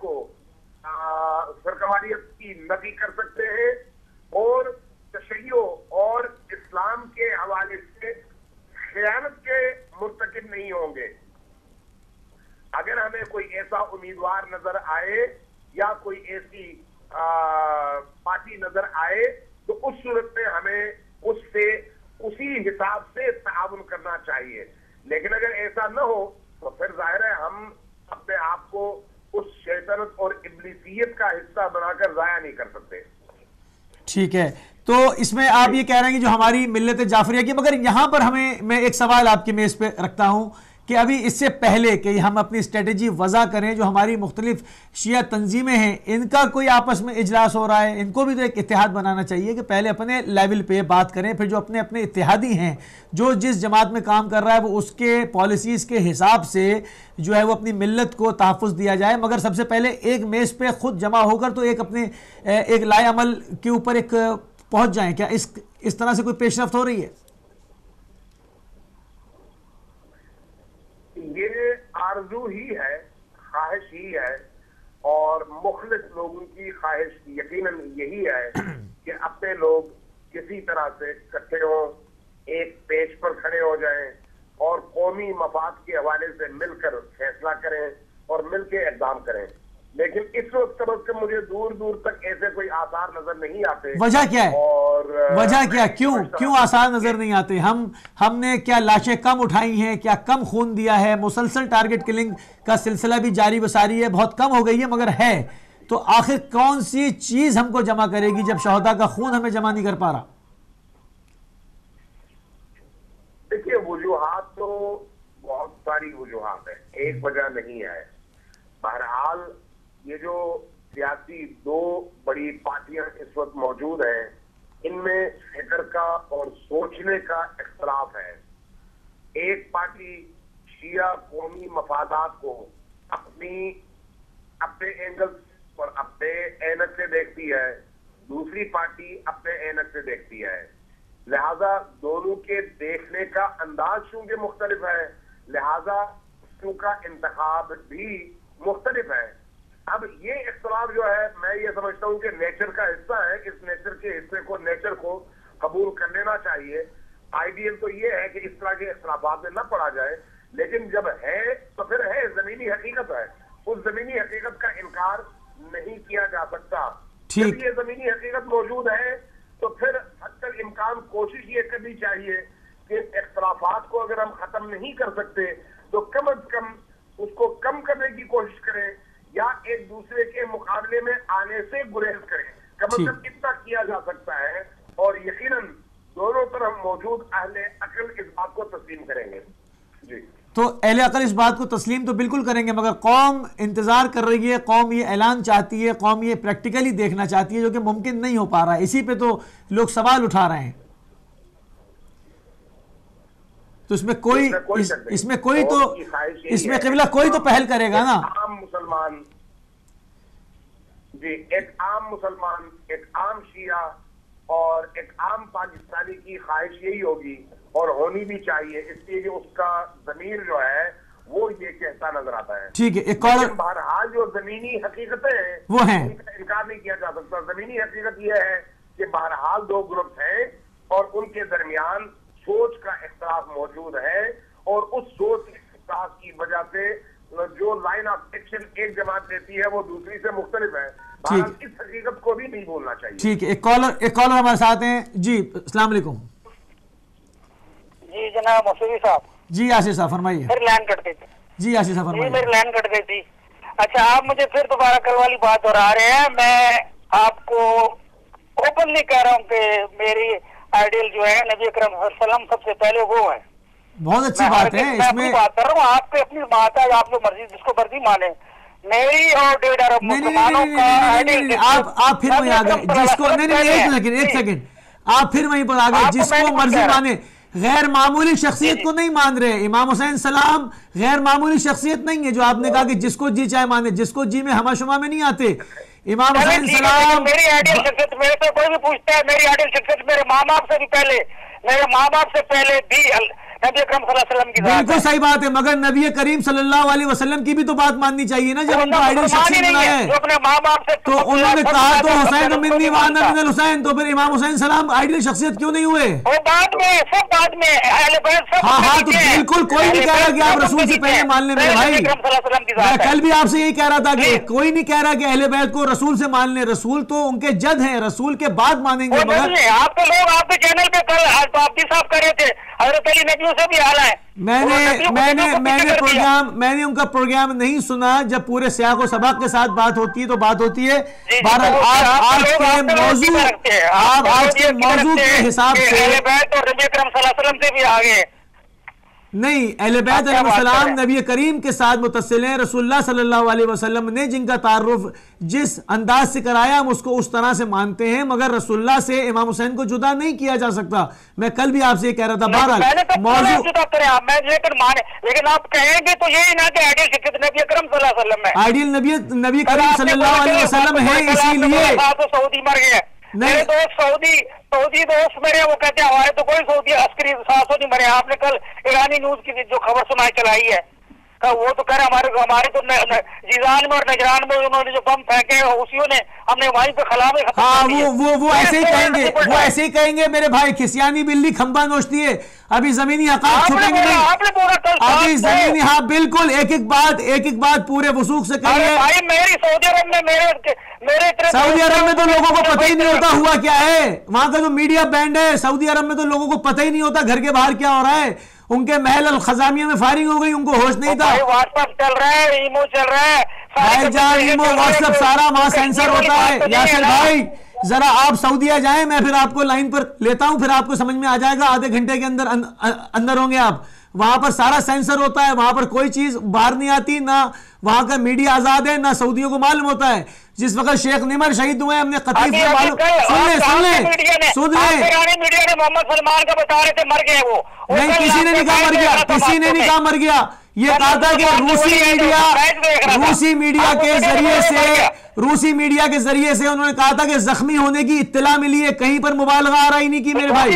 की नफी कर सकते हैं, और तशय्यो और इस्लाम के हवाले से खयानत के मुर्तकिब नहीं होंगे। अगर हमें कोई ऐसा उम्मीदवार नजर आए या कोई ऐसी पार्टी नजर आए, तो उस सूरत में हमें उससे उसी हिसाब से ताउन करना चाहिए। लेकिन अगर ऐसा न हो तो फिर जाहिर है हम अपने आप को उस शैतानत और इब्लिसियत का हिस्सा बनाकर जाया नहीं कर सकते। ठीक है, तो इसमें आप ये कह रहे हैं कि जो हमारी मिल्लत जाफरिया की, मगर यहां पर मैं एक सवाल आपकी मेज पे रखता हूं कि अभी इससे पहले कि हम अपनी स्ट्रेटेजी वज़ा करें, जो हमारी मुख्तलिफ शिया तंजीमें हैं, इनका कोई आपस में इजलास हो रहा है, इनको भी तो एक इत्तेहाद बनाना चाहिए कि पहले अपने लेवल पे बात करें, फिर जो अपने अपने इत्तेहादी हैं, जो जिस जमात में काम कर रहा है, वो उसके पॉलिसीज़ के हिसाब से जो है वो अपनी मिल्लत को तहफ़्फ़ुज़ दिया जाए। मगर सबसे पहले एक मेज़ पे खुद जमा होकर तो एक अपने एक लाए अमल के ऊपर एक पहुँच जाएँ। क्या इस तरह से कोई पेशरफ्त हो रही है? ये आरजू ही है, ख्वाहिश ही है, और मुखलिस लोगों की ख्वाहिश यकीनन यही है कि अपने लोग किसी तरह से इकट्ठे हों, एक पेज पर खड़े हो जाएं और कौमी मफाद के हवाले से मिलकर फैसला करें और मिलकर इक़दाम करें। लेकिन इस वक्त मुझे दूर दूर तक ऐसे कोई आसार नजर नहीं आते। वजह क्या है? और वजह क्या, क्यों आसार नजर नहीं आते? हमने क्या लाशें कम उठाई हैं, क्या कम खून दिया है? मुसलसल टारगेट किलिंग का सिलसिला भी जारी बसारी है, बहुत कम हो गई है मगर है। तो आखिर कौन सी चीज हमको जमा करेगी जब शहदा का खून हमें जमा नहीं कर पा रहा? देखिए, वजूहात तो बहुत सारी वजूहात है, एक वजह नहीं है। बहरहाल ये जो सियासी दो बड़ी पार्टियां इस वक्त मौजूद हैं, इनमें फिक्र का और सोचने का इख्तलाफ है। एक पार्टी शिया कौमी मफादात को अपने एंगल और अपने ऐनक से देखती है, दूसरी पार्टी अपने ऐनक से देखती है। लिहाजा दोनों के देखने का अंदाज चूंकि मुख्तलिफ है, लिहाजा उसका इंतखाब भी मुख्तलिफ है। अब ये इख्तलाफ जो है, मैं ये समझता हूँ कि नेचर का हिस्सा है, इस नेचर के हिस्से को, नेचर को कबूल कर लेना चाहिए। आइडियल तो ये है कि इस तरह के इख्तलाफात में न पड़ा जाए, लेकिन जब है तो फिर है, जमीनी हकीकत है, उस जमीनी हकीकत का इनकार नहीं किया जा सकता। जब ये जमीनी हकीकत मौजूद है तो फिर हद इम्कान कोशिश ये करनी चाहिए कि इख्तलाफात को अगर हम खत्म नहीं कर सकते तो कम अज कम उसको कम करने की कोशिश करें, या एक दूसरे के मुकाबले में आने से गुरेज करें। कम अज कम इतना किया जा सकता है, और यकीनन दोनों तरफ मौजूद अहले अकल इस बात को तस्लीम करेंगे। जी, तो अहले अकल इस बात को तस्लीम तो बिल्कुल करेंगे, मगर कौम इंतजार कर रही है, कौम ये ऐलान चाहती है, कौम ये प्रैक्टिकली देखना चाहती है, जो कि मुमकिन नहीं हो पा रहा है। इसी पे तो लोग सवाल उठा रहे हैं। तो इसमें किबला कोई तो पहल करेगा ना। आम मुसलमान, जी, एक आम मुसलमान, एक आम शिया और एक आम पाकिस्तानी की ख्वाहिश यही होगी, और होनी भी चाहिए, इसलिए उसका ज़मीर जो है वो ये कहता नजर आता है। ठीक है, एक और बहरहाल जो जमीनी हकीकतें हैं वो हैं, इनकार नहीं किया जा सकता। जमीनी हकीकत ये है कि बहरहाल दो ग्रुप हैं और उनके दरमियान सोच का इख्तलाफ मौजूद है, और उस सोच के इख्तलाफ की वजह से जो लाइन ऑफ एक्शन एक जमात देती है वो दूसरी से मुख्तलिफ है। इस हकीकत को भी नहीं भूलना चाहिए। ठीक है, एक कॉलर हमारे साथ हैं। जी, अस्सलाम वालेकुम। जी जनाब मसूरी साहब। जी आशीष साहब फरमाइए। मेरी लाइन कट गई थी। जी आशीष साहब फरमाइए। मेरी लाइन कट गई थी। अच्छा, आप मुझे फिर दोबारा कल वाली बात दोहरा रहे हैं। मैं आपको ओपनली कह रहा हूँ कि मेरी आइडियल जो है नबी अकरम सल्लल्लाहु सबसे पहले वो है। बहुत अच्छी बात है। इसमें बात कर रहा हूँ, आपके अपनी बात है, आप जो मर्जी जिसको मर्जी माने। मेरी और 1.5 अरब मुसलमानों का आइडियल, आप फिर वहीं आ गए जिसको, नहीं एक सेकंड, आप फिर वहीं पर आ गए जिसको मर्जी माने। गैर मामूली शख्सियत को नहीं मान रहे। इमाम हुसैन सलाम गैर मामूली शख्सियत नहीं है, जो आपने कहा कि जिसको जी चाहे माने, जिसको जी में हमाशुमा में नहीं आते। इमाम हुसैन सलाम मेरी आइडियल शख्सियत, मेरे से कोई भी पूछता है मेरी आइडियल शख्सियत मेरे माँ बाप से भी पहले, मेरे माँ बाप से पहले भी नबी अकरम सल्लल्लाहु अलैहि वसल्लम की बिल्कुल सही बात है, मगर नबी करीम सल्लल्लाहु अलैहि वसल्लम की भी तो बात माननी चाहिए ना, जब उनको आइडियल शख्सियत बनाया है। अपने माँ बाप से तो उन्होंने कहा तो हुसैन मिन्नी व अना मिनल हुसैन, तो फिर इमाम हुसैन सलाम आइडियल शख्सियत क्यों नहीं हुए? बाद में, सब बाद में, हाँ, तो बिल्कुल कोई नहीं कह रहा कि आप रसूल से पहले मान ले मेरे भाई। मैं कल भी आपसे यही कह रहा था कि कोई नहीं कह रहा कि अहले बैत को रसूल से मान ले, रसूल तो उनके जद हैं, रसूल के बाद मानेंगे। मगर आपके लोग आपके चैनल पे कल आप साहब कर रहे थे हजरत अली नबियों से भी आला है। मैंने उनका प्रोग्राम नहीं सुना। जब पूरे सियाक़ो सबक के साथ बात होती है तो बात होती है। बहरहाल आप आज के मौजू के हिसाब से से भी आगे नहीं, अहले बैत अलैहिस्सलाम नबी करीम के साथ मुत्तसिल हैं। रसूलुल्लाह सल्लल्लाहु अलैहि वसल्लम ने जिनका तारुफ जिस अंदाज से कराया हम उसको उस तरह से मानते हैं, मगर रसूलुल्लाह से इमाम हुसैन को जुदा नहीं किया जा सकता। मैं कल भी आपसे ये कह रहा था। बहरहाल लेकिन आप कहेंगे तो यही ना कि आइडियल शख्सियत नबी अकरम सल्लल्लाहु अलैहि वसल्लम है। आइडियल नबी करीम सल्लल्लाहु अलैहि वसल्लम है, इसीलिए सऊदी मर गए। मेरे दोस्त सऊदी दोस्त मेरे, वो कहते हैं हमारे तो कोई सऊदी अस्करी सासों नहीं मरे। आपने कल ईरानी न्यूज की जो खबर सुनाई चलाई है, वो तो कह रहे हमारे तो जीजान में और नजरान में उन्होंने जो बम फेंके उसियों ने हमने वहीं पे खला में। हाँ, वो ऐसे ही कहेंगे, वो ऐसे ही कहेंगे मेरे भाई। खिसियानी बिल्ली खंबा नोचती है, अभी जमीनी हक़ाक़ छुपेंगे नहीं, अभी जमीनी। हाँ बिल्कुल, एक एक बात पूरे वसूख से कहिए। मेरी सऊदी अरब में सऊदी अरब में तो लोगों को पता ही नहीं होता हुआ क्या है। वहां का जो मीडिया बैंड है सऊदी अरब में, तो लोगों को पता ही नहीं होता घर के बाहर क्या हो रहा है। उनके महल अल खजामिया में फायरिंग हो गई, उनको होश नहीं था। व्हाट्सएप चल रहा है, ईमो चल रहा है, ईमो व्हाट्सएप सारा वहां सेंसर होता है। यासिर भाई जरा आप सऊदीया जाएं, मैं फिर आपको लाइन पर लेता हूं, फिर आपको समझ में आ जाएगा। आधे घंटे के अंदर होंगे आप। वहां पर सारा सेंसर होता है, वहां पर कोई चीज बाहर नहीं आती, ना वहां का मीडिया आजाद है, ना सऊदियों को मालूम होता है। जिस वक्त शेख निमर शहीद हुए, हमने खतीब से मालूम। सुन मीडिया ने मोहम्मद सलमान का बता रहे थे मर गए वो। नहीं, किसी ने नहीं कहा मर गया, किसी ने नहीं कहा मर गया। ये कहा था कि रूसी मीडिया के जरिए से रूसी मीडिया के जरिए से उन्होंने कहा था कि जख्मी होने की इत्तला मिली है, कहीं पर मुबालगा आ रहा ही नहीं की मेरे भाई।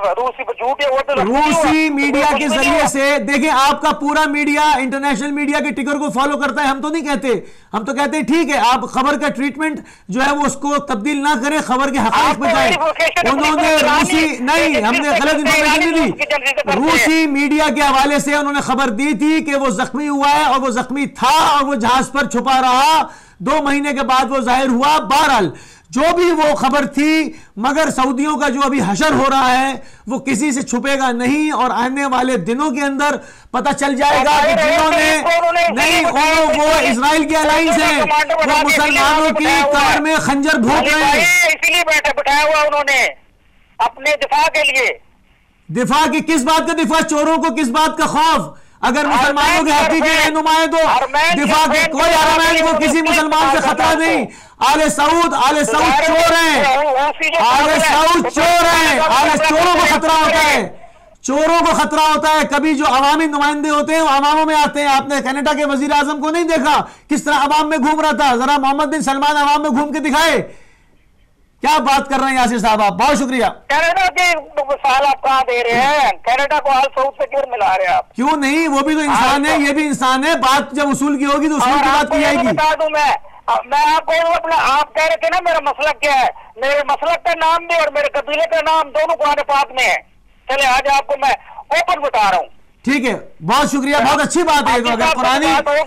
रूसी मीडिया के जरिए से देखिए, आपका पूरा मीडिया इंटरनेशनल मीडिया के टिकर को फॉलो करता है। हम तो नहीं कहते, हम तो कहते हैं ठीक है, आप खबर का ट्रीटमेंट जो है वो उसको तब्दील ना करें, खबर के हक़ाइक़ पे जाए। उन्होंने रूसी नहीं, हमने गलत इंफॉर्मेशन नहीं दी। रूसी मीडिया के हवाले से उन्होंने खबर दी थी कि वो जख्मी हुआ है और वो जख्मी था और वो जहाज पर छुपा रहा। 2 महीने के बाद वो जाहिर हुआ। बहरहाल जो भी वो खबर थी, मगर सऊदियों का जो अभी हशर हो रहा है वो किसी से छुपेगा नहीं और आने वाले दिनों के अंदर पता चल जाएगा कि जिन्होंने नहीं, वो इजराइल के अलायंस है, वो मुसलमानों की कमर में खंजर भोंक रहे हैं। इसीलिए बैठाया हुआ उन्होंने अपने दिफा के लिए। दिफा की किस बात का दिफा? चोरों को किस बात का खौफ? अगर मुसलमानों के हकीकी रहनुमाए तो दिफा के कोई अरमैन को किसी मुसलमान से खतरा नहीं। आले सऊद चोर हैं, आले सऊद चोर हैं, आले चोरों को खतरा होता है, चोरों को खतरा होता है। कभी जो अवामी नुमाइंदे होते हैं वो अवामों में आते हैं। आपने कनाडा के वजीर आजम को नहीं देखा किस तरह अवाम में घूम रहा था? जरा मोहम्मद बिन सलमान अवाम में घूम के दिखाए। क्या बात कर रहे हैं यासिर साहब आप? बहुत शुक्रिया। कनाडा के साल आप कहाँ दे रहे हैं? कनाडा को आल सऊद से क्यों मिला रहे हैं आप? क्यों नहीं, वो भी तो इंसान है, ये भी इंसान है। बात जब उसूल की होगी तो उसूल की बात की जाएगी। बता दूं मैं आपको अपना, आप कह रहे थे ना मेरा मसलक क्या है, मेरे मसलक का नाम भी और मेरे कबीले का नाम दोनों कुरान पाक में है। चले आज आपको मैं ओपन बता रहा हूँ। ठीक है, बहुत शुक्रिया, बहुत अच्छी बात है। तो अगर पुरानी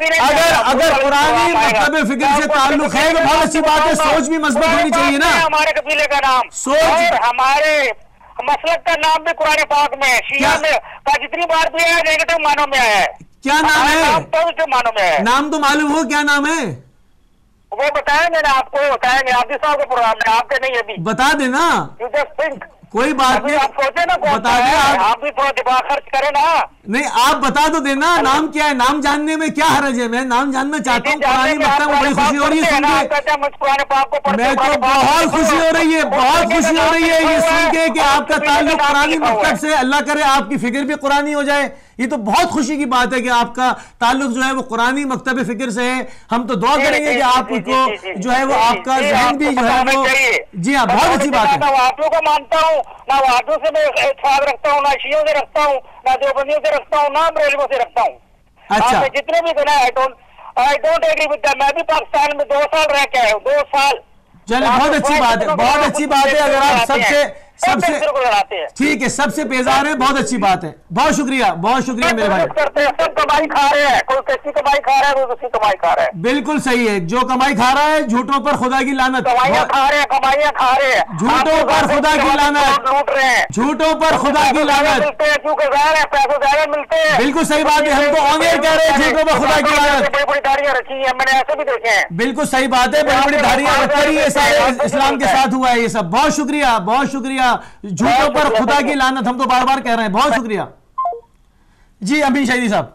मतलब फिक्र से ताल्लुक है तो बहुत अच्छी बात है। सोच भी मजबूत होनी चाहिए ना। हमारे कबीले का नाम, सोच, हमारे मसलक का नाम भी कुरान पाक में, शिया में का जितनी बार भी है नेगेटिव मानों में आया है। क्या नाम है? पॉजिटिव मानों में है। नाम तो मालूम हो, क्या नाम है वो बताया मैंने आपको, बताएंगे आप साहब के प्रोग्राम में, आपके नहीं अभी बता देना। कोई बात नहीं, आप सोचे ना बता दें। आप भी थोड़ा दिमाग खर्च करें ना। नहीं, आप बता तो देना नाम क्या है। नाम जानने में क्या हर्ज है? मैं नाम जानना चाहता हूँ। पुरानी मतलब बड़ी खुशी हो रही है सुन के, मैं तो बहुत खुशी हो रही है, बहुत खुशी हो रही है ये सुन के कि आपका ताल्लुक कुरानी मकतब से। अल्लाह करे आपकी फिक्र भी कुरानी हो जाए। ये तो बहुत खुशी की बात है कि आपका ताल्लुक जो है वो कुरानी मकतब फिक्र से है। हम तो दुआ करेंगे कि आपको जो है वो आपका जहन भी जो है वो, जी हाँ, बहुत अच्छी बात है। मैं वादियों को मानता हूँ, ना वादियों से मैं इत्तेफाक रखता हूँ, ना शियों से रखता हूँ, ना देवबंदियों से रखता हूँ, ना बरेलवियों से रखता हूँ। अच्छा, जितने भी गुनाह I don't agree with that. मैं भी पाकिस्तान में 2 साल रह के आया हूँ, 2 साल। चलिए, बहुत अच्छी बात है, बहुत अच्छी बात है। अगर आप सबसे ठीक है, सबसे बेजार है, बहुत अच्छी बात है। बहुत शुक्रिया, बहुत शुक्रिया मेरे भाई। सब कमाई खा रहे हैं, कोई कैसी कमाई खा रहा है, कोई कैसी कमाई खा रहा है। बिल्कुल सही है, जो कमाई खा रहा है झूठों पर खुदा की लानत। कमाइयां खा रहे हैं, कमाइयां खा रहे हैं, झूठों पर खुदा की लानत, लूट रहे हैं, झूठों पर खुदा की लानत। क्योंकि पैसे ज्यादा मिलते हैं। बिल्कुल सही बात है, हम तो ऑन एयर कह रहे हैं झूठों पर खुदा की लानत। बड़ी बड़ी दाढ़ियां रखी है, मैंने ऐसे भी देखे हैं। बिल्कुल सही बात है, बड़ी बड़ी दाढ़ियां रखकर ही ये सारे इस्लाम के साथ हुआ है ये सब। बहुत शुक्रिया, बहुत शुक्रिया। झूठों पर खुदा की लानत हम तो बार बार कह रहे हैं। बहुत शुक्रिया जी। अमीन शहीदी साहब।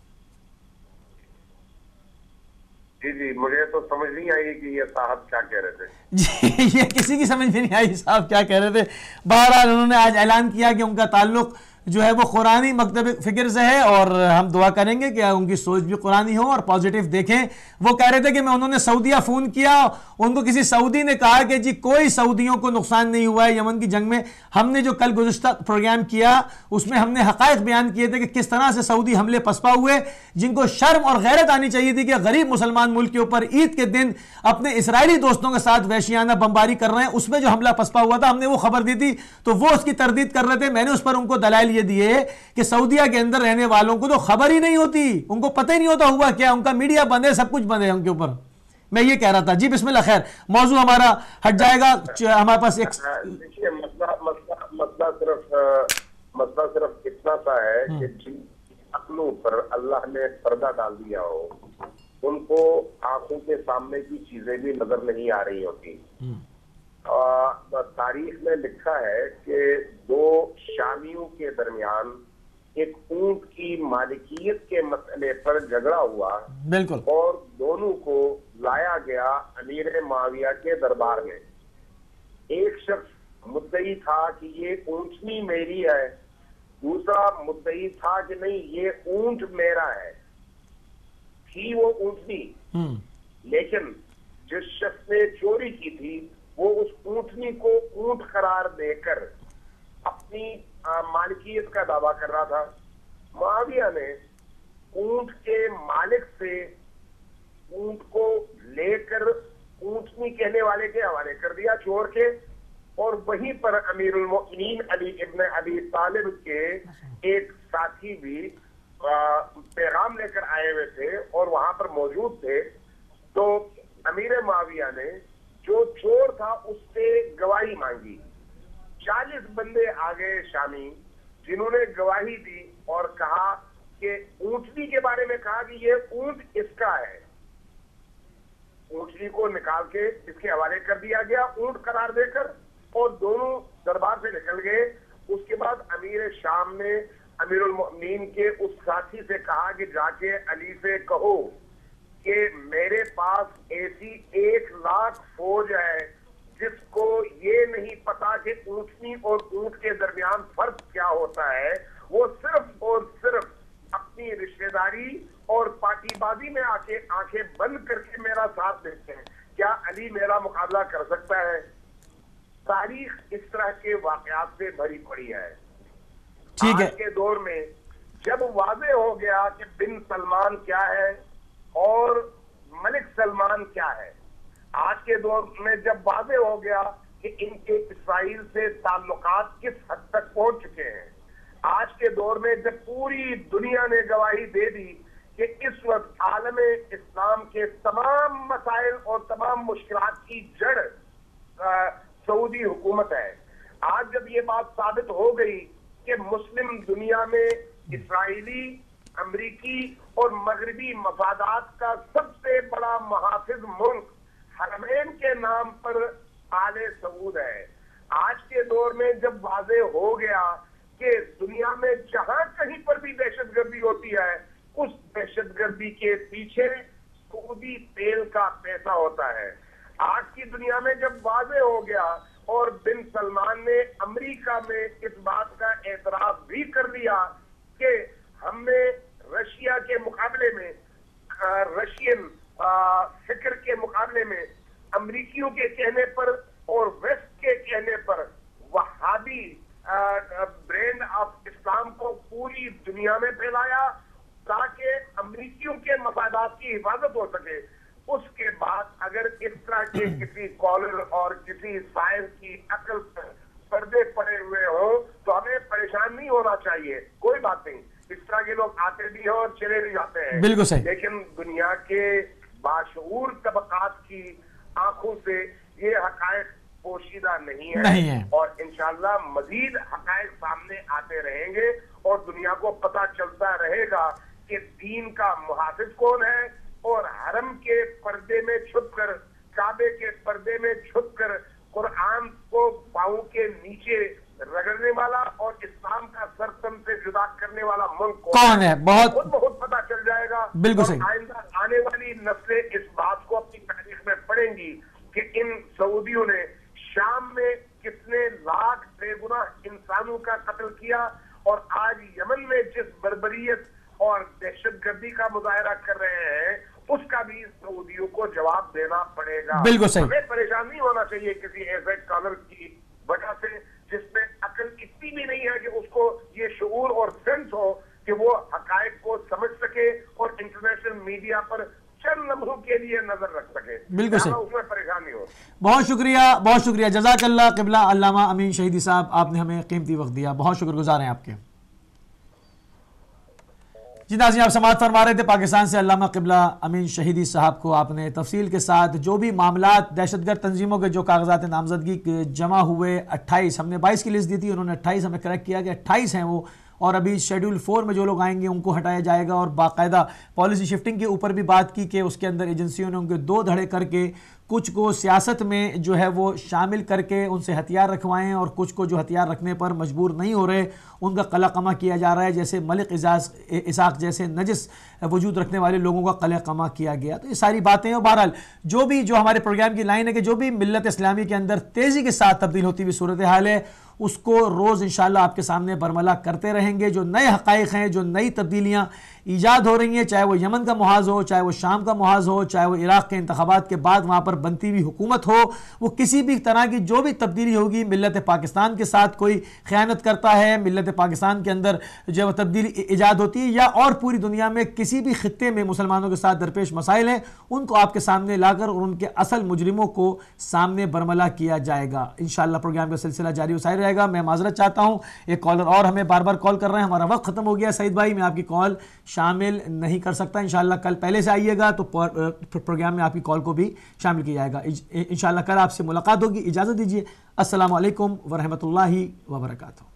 जी जी, मुझे तो समझ नहीं आई कि ये साहब क्या कह रहे थे। जी, ये किसी की समझ में नहीं आई साहब क्या कह रहे थे। बहरहाल उन्होंने आज ऐलान किया कि उनका ताल्लुक जो है वो कुरानी मकतब फ़िक्र से है और हम दुआ करेंगे कि उनकी सोच भी कुरानी हो और पॉजिटिव देखें। वो कह रहे थे कि मैं उन्होंने सऊदीया फ़ोन किया, उनको किसी सऊदी ने कहा कि जी कोई सऊदियों को नुकसान नहीं हुआ है यमन की जंग में। हमने जो कल गुज़िश्ता प्रोग्राम किया उसमें हमने हक़ाइक़ बयान किए थे कि किस तरह से सऊदी हमले पसपा हुए, जिनको शर्म और गैरत आनी चाहिए थी कि गरीब मुसलमान मुल्क के ऊपर ईद के दिन अपने इसराइली दोस्तों के साथ वहशियाना बमबारी कर रहे हैं। उसमें जो हमला पसपा हुआ था हमने वो खबर दी थी तो वो उसकी तरदीद कर रहे थे। मैंने उस पर उनको दलाइल ये दिए कि सऊदीया के अंदर रहने वालों को तो खबर ही नहीं होती, उनको पता ही नहीं होता हुआ क्या, उनका मीडिया बंद है, सब कुछ बंद है उनके ऊपर। मैं ये कह रहा था। जी बिस्मिल्लाह। खैर, मौजू हमारा हट जाएगा। हमारे पास एक देखिए मसला सिर्फ इतना सा है कि जिन अक्लों पर अल्लाह ने पर्दा डाल दिया हो उनको आंखों के सामने की चीजें भी नजर नहीं आ रही होती। तारीख में लिखा है कि 2 शामियों के दरमियान एक ऊंट की मालिकियत के मसले पर झगड़ा हुआ। बिल्कुल। और दोनों को लाया गया अमीर माविया के दरबार में। एक शख्स मुद्दई था कि ये ऊंटनी मेरी है, दूसरा मुद्दई था कि नहीं ये ऊंट मेरा है। थी वो ऊंटनी, लेकिन जिस शख्स ने चोरी की थी वो उस ऊंटनी को ऊंट करार देकर अपनी मालिकियत का दावा कर रहा था। मुआविया ने ऊंट के मालिक से ऊंट को लेकर ऊंटनी कहने वाले के हवाले कर दिया चोर के, और वहीं पर अमीरुल मोमिनीन अली इब्न अबी तालिब के एक साथी भी पैगाम लेकर आए हुए थे और वहां पर मौजूद थे। तो अमीर मुआविया ने जो चोर था उससे गवाही मांगी। 40 बंदे आ गए शामी जिन्होंने गवाही दी और कहा कि ऊंटनी के बारे में कहा कि ये ऊंट इसका है। ऊंटनी को निकाल के इसके हवाले कर दिया गया ऊंट करार देकर, और दोनों दरबार से निकल गए। उसके बाद अमीर शाम ने अमीरुल मोमिनीन के उस साथी से कहा कि जाके अली से कहो कि मेरे पास ऐसी 1 लाख फौज है जिसको ये नहीं पता कि ऊंटनी और ऊंट के दरमियान फर्क क्या होता है, वो सिर्फ और सिर्फ अपनी रिश्तेदारी और पार्टीबाजी में आके आंखें बंद करके मेरा साथ देते हैं। क्या अली मेरा मुकाबला कर सकता है? तारीख इस तरह के वाकयात से भरी पड़ी है। ठीक है। आज के दौर में जब वाज़े हो गया कि बिन सलमान क्या है और मलिक सलमान क्या है, आज के दौर में जब वाज़े हो गया कि इनके इसराइल से ताल्लुकात किस हद तक पहुंच चुके हैं, आज के दौर में जब पूरी दुनिया ने गवाही दे दी कि इस वक्त आलम इस्लाम के तमाम मसाइल और तमाम मुश्किलात की जड़ सऊदी हुकूमत है, आज जब ये बात साबित हो गई कि मुस्लिम दुनिया में इसराइली, अमरीकी और मगरबी मफादात का सबसे बड़ा मुहाफिज मुल्क हरमैन के नाम पर आले सऊद है। आज के दौर में जब वाज़े हो गया कि दुनिया में जहां कहीं पर भी दहशतगर्दी होती है उस दहशतगर्दी के पीछे सऊदी तेल का पैसा होता है। आज की दुनिया में जब वाज़े हो गया और बिन सलमान ने अमेरिका में इस बात का एतराफ भी कर दिया कि हमने रशिया के मुकाबले में, रशियन फिक्र के मुकाबले में अमरीकियों के कहने पर और वेस्ट के कहने पर वहाबी ब्रांड ऑफ इस्लाम को पूरी दुनिया में फैलाया ताकि अमरीकियों के मफादात की हिफाजत हो सके। उसके बाद अगर इस तरह के किसी कॉलर और किसी साइंस की अकल पर पर्दे पड़े हुए हो तो हमें परेशान नहीं होना चाहिए। कोई बात नहीं, इस तरह के लोग आते भी हैं और चले भी जाते हैं, बिल्कुल सही। लेकिन दुनिया के बाशऊर तबकात की आंखों से ये हकायक पोशीदा नहीं है और इंशाअल्लाह मजीद हकायक सामने आते रहेंगे और दुनिया को पता चलता रहेगा कि दीन का मुहाफिज कौन है और हरम के पर्दे में छुपकर, काबे के पर्दे में छुपकर कुरान को पांव के नीचे रगड़ने वाला और इस्लाम का सरतम से जुदा करने वाला मुल्क कौन है, बहुत पता चल जाएगा। बिल्कुल सही। आइंदा आने वाली नस्लें इस बात को अपनी तारीख में पढ़ेंगी कि इन सऊदियों ने शाम में कितने लाख बेगुनाह इंसानों का कत्ल किया और आज यमन में जिस बर्बरियत और दहशतगर्दी का मुजाहरा कर रहे हैं उसका भी सऊदियों को जवाब देना पड़ेगा। बिल्कुल सही। हमें परेशान नहीं होना चाहिए किसी ऐसे कॉलर की वजह से जिसमें अकल इतनी भी नहीं है कि उसको ये शऊर और सेंस हो कि वो हकायक को समझ सके और इंटरनेशनल मीडिया पर चंद लम्हों के लिए नजर रख सके। बिल्कुल सही, उसमें परेशानी हो। बहुत शुक्रिया जज़ाकल्लाह क़िबला अल्लामा अमीन शहीदी साहब, आपने हमें कीमती वक्त दिया, बहुत शुक्रगुजार हैं आपके। जी नाज़रीन, आप समाअत फरमा रहे थे पाकिस्तान से अल्लामा क़िबला अमीन शहीदी साहब को। आपने तफसील के साथ जो भी मामलात दहशतगर्द तंजीमों के जो कागजात नामजदगी जमा हुए 28, हमने 22 की लिस्ट दी थी, उन्होंने 28 हमें करेक्ट किया कि 28 हैं वो, और अभी शेड्यूल 4 में जो लोग आएंगे उनको हटाया जाएगा। और बाकायदा पॉलिसी शिफ्टिंग के ऊपर भी बात की कि उसके अंदर एजेंसियों ने उनके 2 धड़े करके कुछ को सियासत में जो है वो शामिल करके उनसे हथियार रखवाएं और कुछ को जो हथियार रखने पर मजबूर नहीं हो रहे उनका कला कमा किया जा रहा है, जैसे मलिक इसाक जैसे नजिस वजूद रखने वाले लोगों का कला कमा किया गया। तो ये सारी बातें, और बहरहाल जो हमारे प्रोग्राम की लाइन है कि जो भी मिल्लत इस्लामी के अंदर तेज़ी के साथ तब्दील होती हुई सूरत हाल है उसको रोज़ इंशाअल्लाह आपके सामने बरमला करते रहेंगे। जो नए हक़ाइक़ हैं, जो नई तब्दीलियाँ ईजाद हो रही हैं, चाहे वो यमन का मुहाज हो, चाहे वो शाम का मुहाज हो, चाहे वो इराक़ के इंतखाबात के बाद वहाँ पर बनती हुई हुकूमत हो, वो किसी भी तरह की जो भी तब्दीली होगी, मिल्लत पाकिस्तान के साथ कोई ख़यानत करता है, मिल्लत पाकिस्तान के अंदर जो है तब्दीली ईजाद होती है, या और पूरी दुनिया में किसी भी खित्ते में मुसलमानों के साथ दरपेश मसाइल हैं, उनको आपके सामने लाकर और उनके असल मुजरिमों को सामने बरमला किया जाएगा। इंशाअल्लाह प्रोग्राम का सिलसिला जारी वसारी रहेगा। मैं माजरत चाहता हूँ, एक कॉलर और हमें बार बार कॉल कर रहे हैं, हमारा वक्त खत्म हो गया। सईद भाई, मैं आपकी कॉल शामिल नहीं कर सकता, इंशाअल्लाह कल पहले से आइएगा तो प्रोग्राम में आपकी कॉल को भी शामिल किया जाएगा। इंशाअल्लाह कल आपसे मुलाकात होगी। इजाज़त दीजिए। अस्सलामु अलैकुम वरहमतुल्लाहि वबरकातुहू।